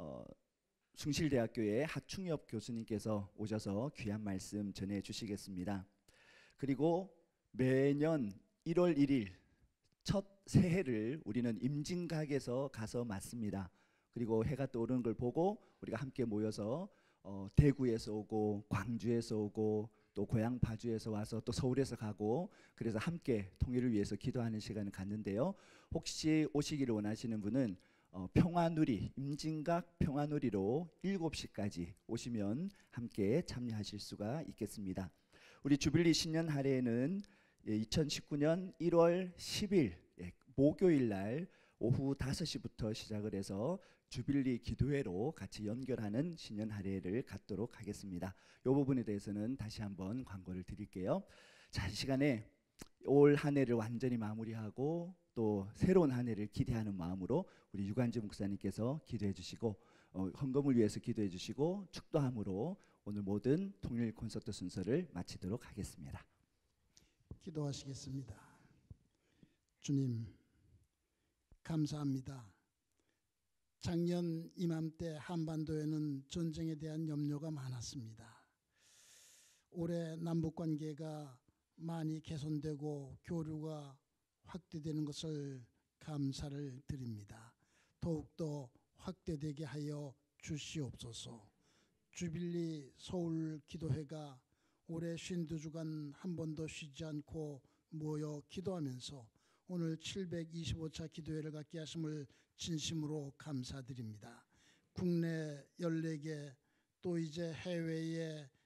S2: 숭실대학교의 하충엽 교수님께서 오셔서 귀한 말씀 전해 주시겠습니다. 그리고 매년 1월 1일 첫 새해를 우리는 임진각에서 가서 맞습니다. 그리고 해가 떠오르는 걸 보고 우리가 함께 모여서 대구에서 오고 광주에서 오고 또 고향 파주에서 와서 또 서울에서 가고 그래서 함께 통일을 위해서 기도하는 시간을 갖는데요. 혹시 오시기를 원하시는 분은 평화누리 임진각 평화누리로 7시까지 오시면 함께 참여하실 수가 있겠습니다. 우리 주빌리 신년 할애는 2019년 1월 10일 목요일 날 오후 5시부터 시작을 해서 주빌리 기도회로 같이 연결하는 신년 할애를 갖도록 하겠습니다. 이 부분에 대해서는 다시 한번 광고를 드릴게요. 자, 이 시간에 올 한 해를 완전히 마무리하고 또 새로운 한 해를 기대하는 마음으로 우리 유관지 목사님께서 기도해 주시고 헌금을 위해서 기도해 주시고 축도함으로 오늘 모든 통일 콘서트 순서를 마치도록 하겠습니다.
S11: 기도하시겠습니다. 주님 감사합니다. 작년 이맘때 한반도에는 전쟁에 대한 염려가 많았습니다. 올해 남북관계가 많이 개선되고 교류가 확대되는 것을 감사를 드립니다. 더욱더 확대되게 하여 주시옵소서. 주빌리 서울 기도회가 올해 52주간 한 번도 쉬지 않고 모여 기도하면서 오늘 725차 기도회를 갖게 하심을 진심으로 감사드립니다. 국내 14개 또 이제 해외에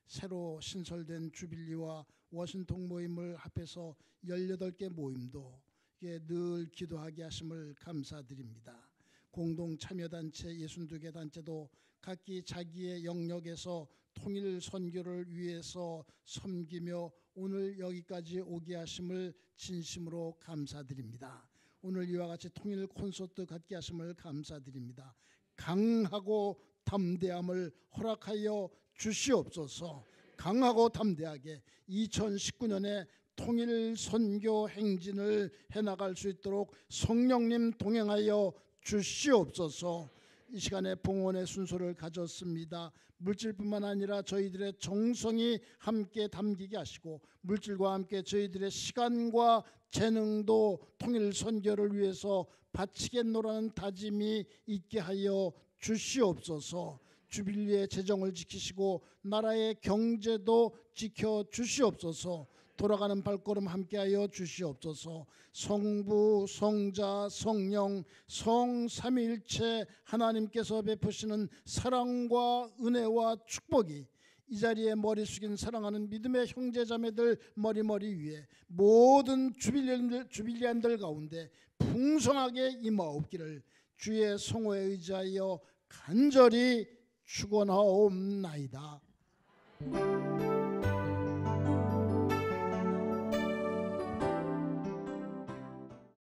S11: 새로 신설된 주빌리와 워싱통 모임을 합해서 18개 모임도 늘 기도하게 하심을 감사드립니다. 공동 참여단체 62개 단체도 각기 자기의 영역에서 통일 선교를 위해서 섬기며 오늘 여기까지 오게 하심을 진심으로 감사드립니다. 오늘 이와 같이 통일 콘서트 갖게 하심을 감사드립니다. 강하고 담대함을 허락하여 주시옵소서. 강하고 담대하게 2019년에 통일 선교 행진을 해나갈 수 있도록 성령님 동행하여 주시옵소서. 이 시간에 봉헌의 순서를 가졌습니다. 물질뿐만 아니라 저희들의 정성이 함께 담기게 하시고 물질과 함께 저희들의 시간과 재능도 통일 선교를 위해서 바치겠노라는 다짐이 있게 하여 주시옵소서. 주빌리의 재정을 지키시고 나라의 경제도 지켜 주시옵소서. 돌아가는 발걸음 함께하여 주시옵소서. 성부, 성자, 성령, 성삼위일체 하나님께서 베푸시는 사랑과 은혜와 축복이 이 자리에 머리 숙인 사랑하는 믿음의 형제자매들 머리 위에 모든 주빌리안들 가운데 풍성하게 임하옵기를 주의 성호에 의지하여 간절히 축원하옵나이다.